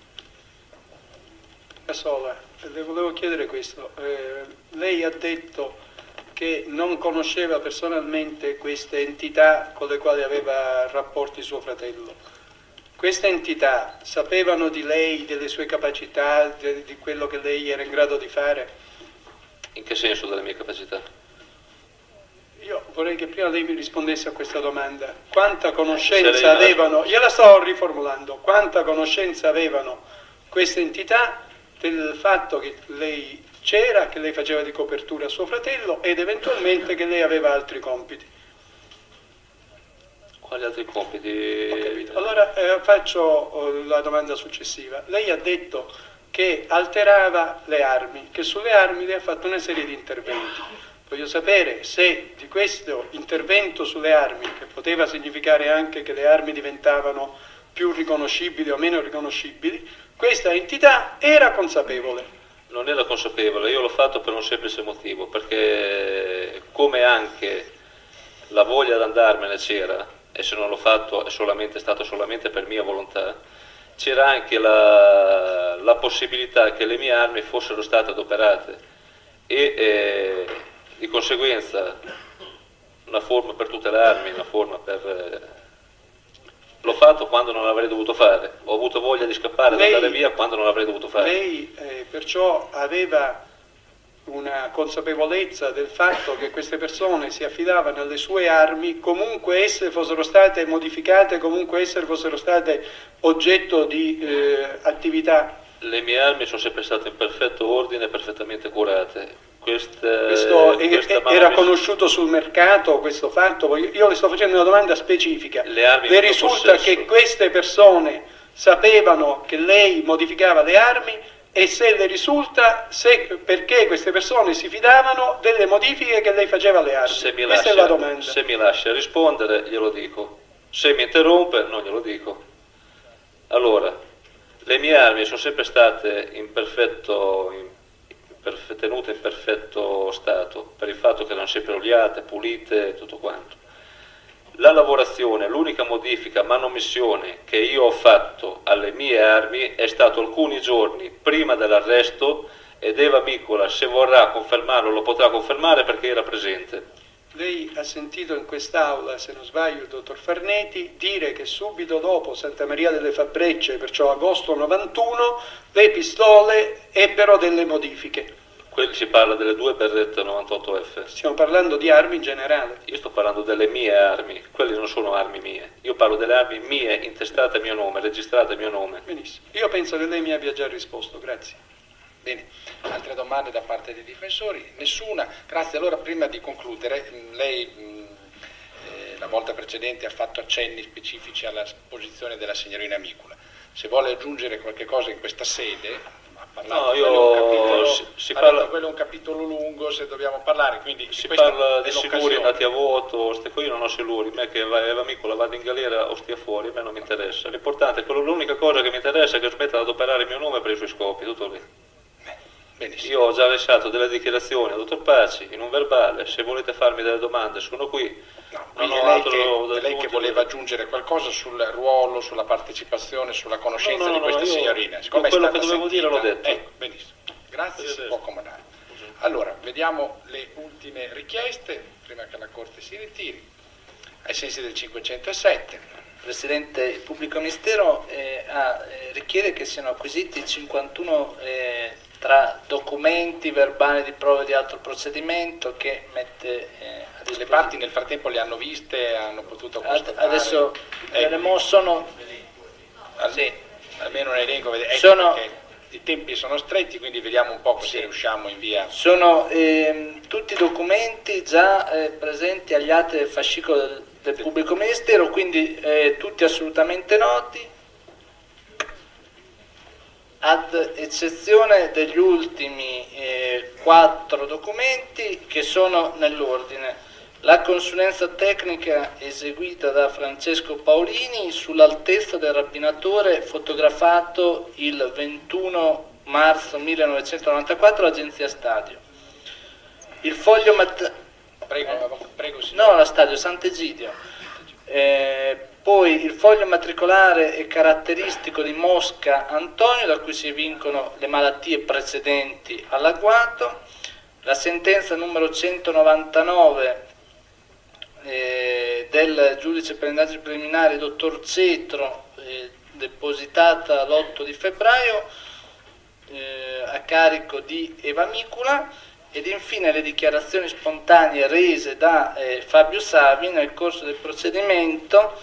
Casola, le volevo chiedere questo. Lei ha detto che non conosceva personalmente queste entità con le quali aveva rapporti suo fratello. Queste entità sapevano di lei, delle sue capacità, di quello che lei era in grado di fare?
In che senso delle mie capacità?
Io vorrei che prima lei mi rispondesse a questa domanda. Quanta conoscenza avevano, io la sto riformulando, quanta conoscenza avevano queste entità del fatto che lei c'era, che lei faceva di copertura a suo fratello ed eventualmente che lei aveva altri compiti?
Quali altri compiti?
Ho capito. Allora faccio la domanda successiva. Lei ha detto che alterava le armi, che sulle armi lei ha fatto una serie di interventi. Voglio sapere se di questo intervento sulle armi, che poteva significare anche che le armi diventavano più riconoscibili o meno riconoscibili, questa entità era consapevole.
Non era consapevole, io l'ho fatto per un semplice motivo, perché come anche la voglia di andarmene c'era, e se non l'ho fatto è stato solamente per mia volontà, c'era anche la possibilità che le mie armi fossero state adoperate e di conseguenza una forma per tutelarmi, una forma per... L'ho fatto quando non l'avrei dovuto fare, ho avuto voglia di scappare, di andare via quando non l'avrei dovuto fare.
Lei perciò aveva una consapevolezza del fatto che queste persone si affidavano alle sue armi, comunque esse fossero state modificate, comunque esse fossero state oggetto di attività.
Le mie armi sono sempre state in perfetto ordine, perfettamente curate.
Questo era conosciuto sul mercato, questo fatto? Io le sto facendo una domanda specifica. Le risulta che queste persone sapevano che lei modificava le armi? E se le risulta, perché queste persone si fidavano delle modifiche che lei faceva alle armi? Questa è la domanda.
Se mi lascia rispondere glielo dico, se mi interrompe non glielo dico. Allora, le mie armi sono sempre state tenute in perfetto stato, per il fatto che erano sempre oliate, pulite, tutto quanto. La lavorazione, l'unica modifica, manomissione che io ho fatto alle mie armi è stato alcuni giorni prima dell'arresto ed Eva Micola, se vorrà confermarlo, lo potrà confermare perché era presente.
Lei ha sentito in quest'aula, se non sbaglio, il dottor Farneti dire che subito dopo Santa Maria delle Fabrecce, perciò agosto 91, le pistole ebbero delle modifiche.
Quelli si parla delle 2 Beretta 98F.
Stiamo parlando di armi in generale.
Io sto parlando delle mie armi, quelle non sono armi mie. Io parlo delle armi mie, intestate a mio nome, registrate a mio nome.
Benissimo. Io penso che lei mi abbia già risposto, grazie.
Bene, altre domande da parte dei difensori? Nessuna. Grazie. Allora, prima di concludere, lei la volta precedente ha fatto accenni specifici alla posizione della signorina Micola. Se vuole aggiungere qualche cosa in questa sede...
No,
quello è un capitolo lungo, se dobbiamo parlare, quindi
si parla di siluri andati a vuoto, io non ho siluri, me che Eva Micola vada in galera o stia fuori, a me non mi interessa. L'importante è l'unica cosa che mi interessa è che smetta di adoperare il mio nome per i suoi scopi, tutto lì.
Benissimo.
Io ho già lasciato delle dichiarazioni al dottor Paci in un verbale, se volete farmi delle domande sono qui.
Lei che voleva aggiungere qualcosa sul ruolo, sulla partecipazione, sulla conoscenza di queste signorine.
Quello che dovevo dire l'ho detto.
Benissimo, grazie, si può comandare. Allora, vediamo le ultime richieste, prima che la Corte si ritiri, ai sensi del 507.
Presidente, il pubblico ministero richiede che siano acquisiti 51 tra documenti, verbali di prove di altro procedimento che mette a disposizione.
Le parti nel frattempo le hanno viste, hanno potuto constatare.
Adesso sono...
Sì. Almeno un elenco, perché i tempi sono stretti, quindi vediamo un po' se riusciamo in via.
Sono tutti documenti già presenti agli atti del fascicolo del pubblico ministero, quindi tutti assolutamente noti, ad eccezione degli ultimi 4 documenti che sono nell'ordine. La consulenza tecnica eseguita da Francesco Paolini sull'altezza del rapinatore fotografato il 21 marzo 1994 all'agenzia Stadio. Il foglio
Prego, sì.
no, la Stadio Sant'Egidio. Poi il foglio matricolare e caratteristico di Mosca Antonio, da cui si evincono le malattie precedenti all'agguato, la sentenza numero 199 del giudice per le indagini preliminari dottor Cetro, depositata l'8 di febbraio a carico di Eva Micula, ed infine le dichiarazioni spontanee rese da Fabio Savi nel corso del procedimento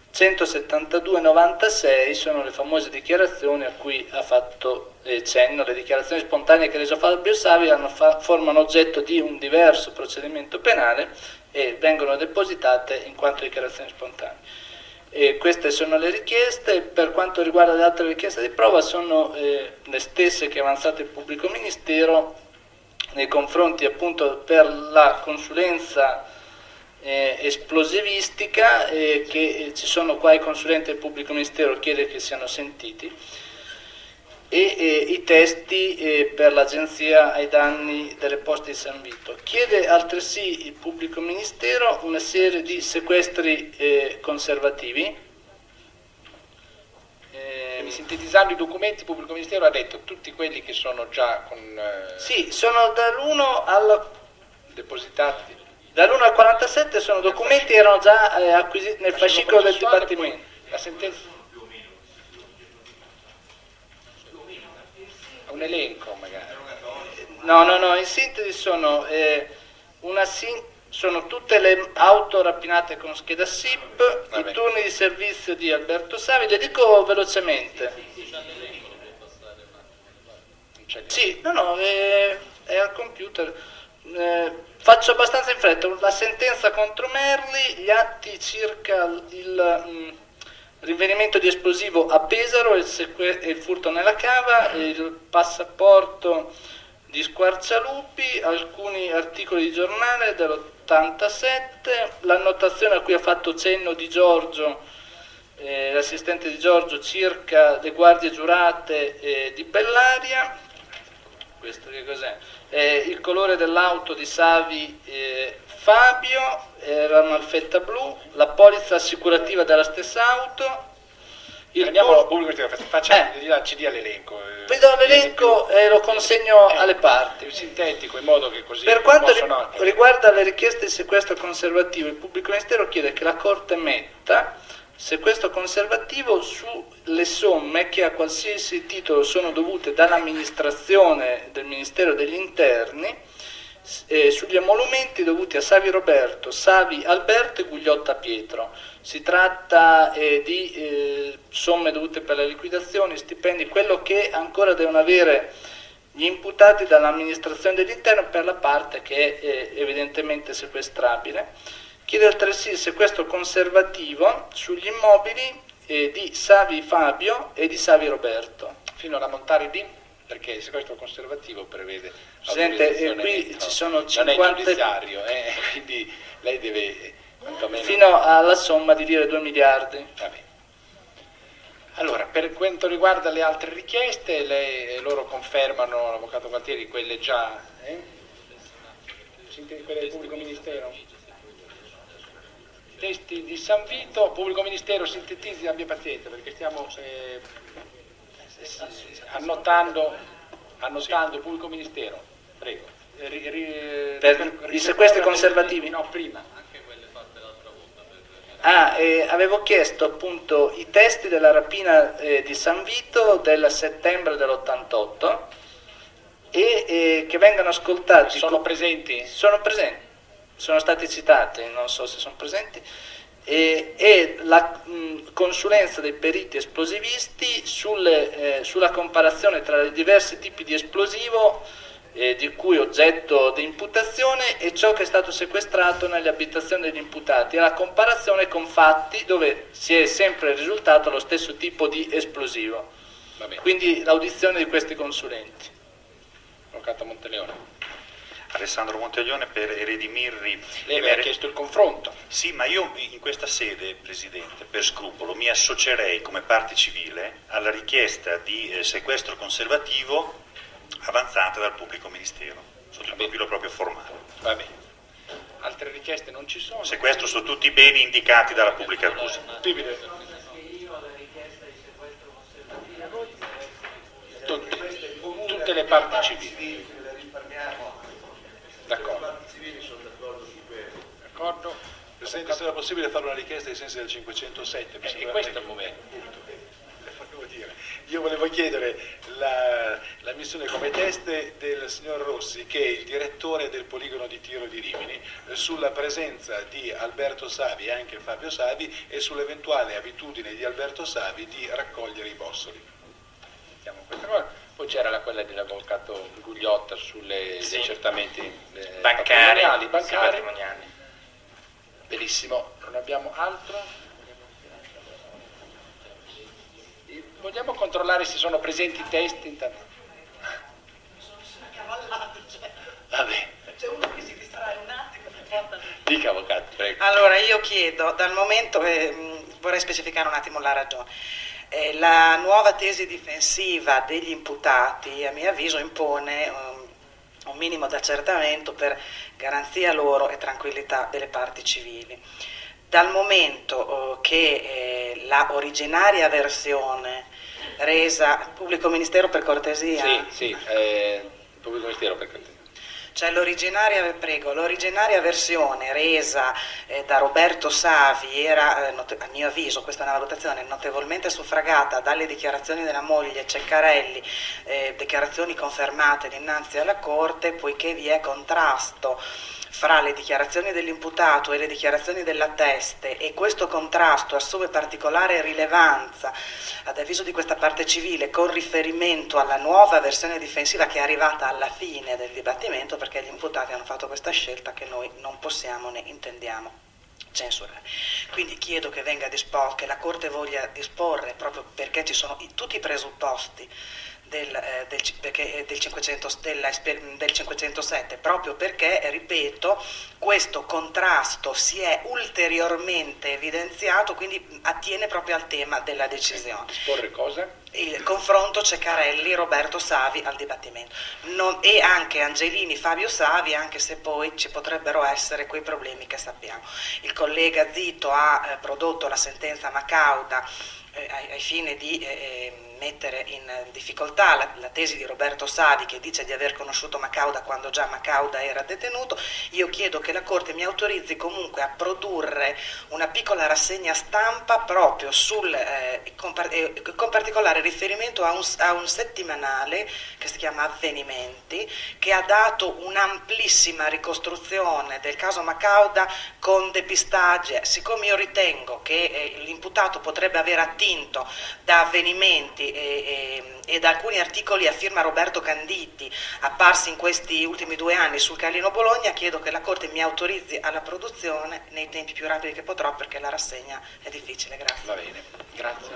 172-96, sono le famose dichiarazioni a cui ha fatto cenno. Le dichiarazioni spontanee che ha reso Fabio Savi formano oggetto di un diverso procedimento penale e vengono depositate in quanto dichiarazioni spontanee. Queste sono le richieste. Per quanto riguarda le altre richieste di prova, sono le stesse che ha avanzato il pubblico ministero nei confronti appunto per la consulenza esplosivistica, che ci sono qua i consulenti del pubblico ministero, chiede che siano sentiti, e i testi per l'agenzia ai danni delle poste di San Vito. Chiede altresì il pubblico ministero una serie di sequestri conservativi.
Sintetizzando i documenti, il pubblico ministero ha detto tutti quelli che sono già con
sì, sono dall'1 al
depositati.
Dall'1 al 47 sono documenti che erano già acquisiti nel fascicolo del Dipartimento.
La sentenza, un elenco magari.
No, in sintesi sono sono tutte le auto rapinate con scheda SIP, i turni di servizio di Alberto Savi. Le dico velocemente. Sì, è al computer. Faccio abbastanza in fretta. La sentenza contro Merli, gli atti circa il rinvenimento di esplosivo a Pesaro, il furto nella cava, il passaporto di Squarcialupi, alcuni articoli di giornale dell'87, l'annotazione a cui ha fatto cenno Di Giorgio, l'assistente Di Giorgio, circa le guardie giurate di Bellaria. Questo che cos'è? Il colore dell'auto di Savi Fabio, era una Alfetta blu, la polizza assicurativa della stessa auto.
Andiamo al pubblico, ci dia l'elenco.
Vi do l'elenco e lo consegno alle parti.
Sintetico, in modo che così.
Per quanto riguarda le richieste di sequestro conservativo, il pubblico ministero chiede che la Corte metta sequestro conservativo sulle somme che a qualsiasi titolo sono dovute dall'amministrazione del Ministero degli Interni, sugli emolumenti dovuti a Savi Roberto, Savi Alberto e Gugliotta Pietro. Si tratta di somme dovute per le liquidazioni, stipendi, quello che ancora devono avere gli imputati dall'amministrazione dell'interno per la parte che è evidentemente sequestrabile. Chiede altresì il sequestro conservativo sugli immobili di Savi Fabio e di Savi Roberto.
Fino ad ammontare di? Perché il sequestro conservativo prevede
Presidente, qui ci sono 50...
Non è giudiziario, quindi lei deve...
Fino alla somma di dire 2 miliardi.
Vabbè. Allora, per quanto riguarda le altre richieste, loro confermano, l'avvocato Gualtieri, quelle già... Quelle del pubblico ministero? Testi di San Vito, pubblico ministero, sintetizzi, abbia pazienza, perché stiamo annotando il pubblico ministero. Prego.
Per i sequestri conservativi?
No, prima.
Avevo chiesto appunto i testi della rapina di San Vito del settembre dell'88 e che vengano ascoltati.
Sono presenti?
Sono presenti, sono stati citati, non so se sono presenti, e la consulenza dei periti esplosivisti sulla comparazione tra i diversi tipi di esplosivo di cui oggetto di imputazione e ciò che è stato sequestrato nelle abitazioni degli imputati, e la comparazione con fatti dove si è sempre risultato lo stesso tipo di esplosivo. Quindi l'audizione di questi consulenti.
Avvocato Monteleone.
Alessandro Montaglione per Eredimirri.
Lei aveva chiesto il confronto.
Sì, ma io in questa sede, Presidente, per scrupolo, mi associerei come parte civile alla richiesta di sequestro conservativo avanzata dal pubblico ministero, sotto il profilo proprio formale.
Va bene. Altre richieste non ci sono.
Sequestro su tutti i beni indicati dalla pubblica accusa.
Tutte le parti civili. D'accordo.
Presidente, se era possibile fare una richiesta ai sensi del 507.
E questo è il momento.
Io volevo chiedere la missione come teste del signor Rossi, che è il direttore del poligono di tiro di Rimini, sulla presenza di Alberto Savi e anche Fabio Savi e sull'eventuale abitudine di Alberto Savi di raccogliere i bossoli.
Questa cosa. Poi c'era quella dell'avvocato Gugliotta sulle accertamenti
bancari.
Patrimoniali. Benissimo, non abbiamo altro. Vogliamo controllare se sono presenti i testi intanto? Vabbè.
C'è uno che si distrae un attimo.
Dica, avvocato, prego.
Allora io chiedo, dal momento, vorrei specificare un attimo la ragione, la nuova tesi difensiva degli imputati a mio avviso impone un minimo di accertamento per garanzia loro e tranquillità delle parti civili. Dal momento che la originaria versione resa, pubblico ministero per cortesia?
Sì, pubblico ministero per cortesia.
Cioè l'originaria versione resa da Roberto Savi era, a mio avviso, questa è una valutazione, notevolmente suffragata dalle dichiarazioni della moglie Ceccarelli, dichiarazioni confermate dinanzi alla Corte, poiché vi è contrasto fra le dichiarazioni dell'imputato e le dichiarazioni dell'atteste, e questo contrasto assume particolare rilevanza ad avviso di questa parte civile con riferimento alla nuova versione difensiva che è arrivata alla fine del dibattimento, perché gli imputati hanno fatto questa scelta che noi non possiamo né intendiamo censurare. Quindi chiedo che venga disposto, che la Corte voglia disporre, proprio perché ci sono tutti i presupposti del 507, proprio perché, ripeto, questo contrasto si è ulteriormente evidenziato, quindi attiene proprio al tema della decisione.
Disporre cosa?
Il confronto Ceccarelli, Roberto Savi al dibattimento, e anche Angelini, Fabio Savi, anche se poi ci potrebbero essere quei problemi che sappiamo. Il collega Zito ha prodotto la sentenza Macauda ai fini di mettere in difficoltà la tesi di Roberto Savi, che dice di aver conosciuto Macauda quando già Macauda era detenuto. Io chiedo che la Corte mi autorizzi comunque a produrre una piccola rassegna stampa proprio con particolare riferimento a un settimanale che si chiama Avvenimenti, che ha dato un'amplissima ricostruzione del caso Macauda con depistaggi. Siccome io ritengo che l'imputato potrebbe aver attinto da avvenimenti e da alcuni articoli a firma Roberto Canditi apparsi in questi ultimi 2 anni sul Carlino Bologna, chiedo che la Corte mi autorizzi alla produzione nei tempi più rapidi che potrò, perché la rassegna è difficile. Grazie.
Va bene, grazie.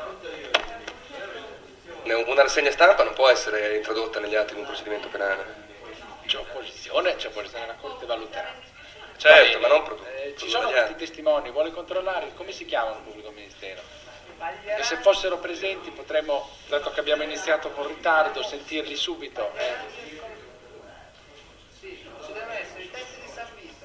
Una rassegna stampa non può essere introdotta negli atti di un procedimento penale.
C'è opposizione, la Corte valuterà.
Certo, ma non
ci sono questi testimoni, vuole controllare come si chiama il pubblico ministero? E se fossero presenti potremmo, dato che abbiamo iniziato con ritardo, sentirli subito.
Sì, ci devono essere i testi di Salvito.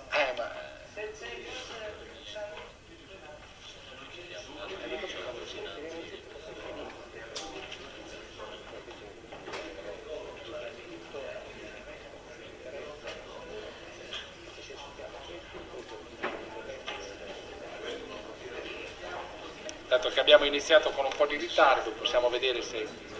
Dato che abbiamo iniziato con un po' di ritardo, possiamo vedere se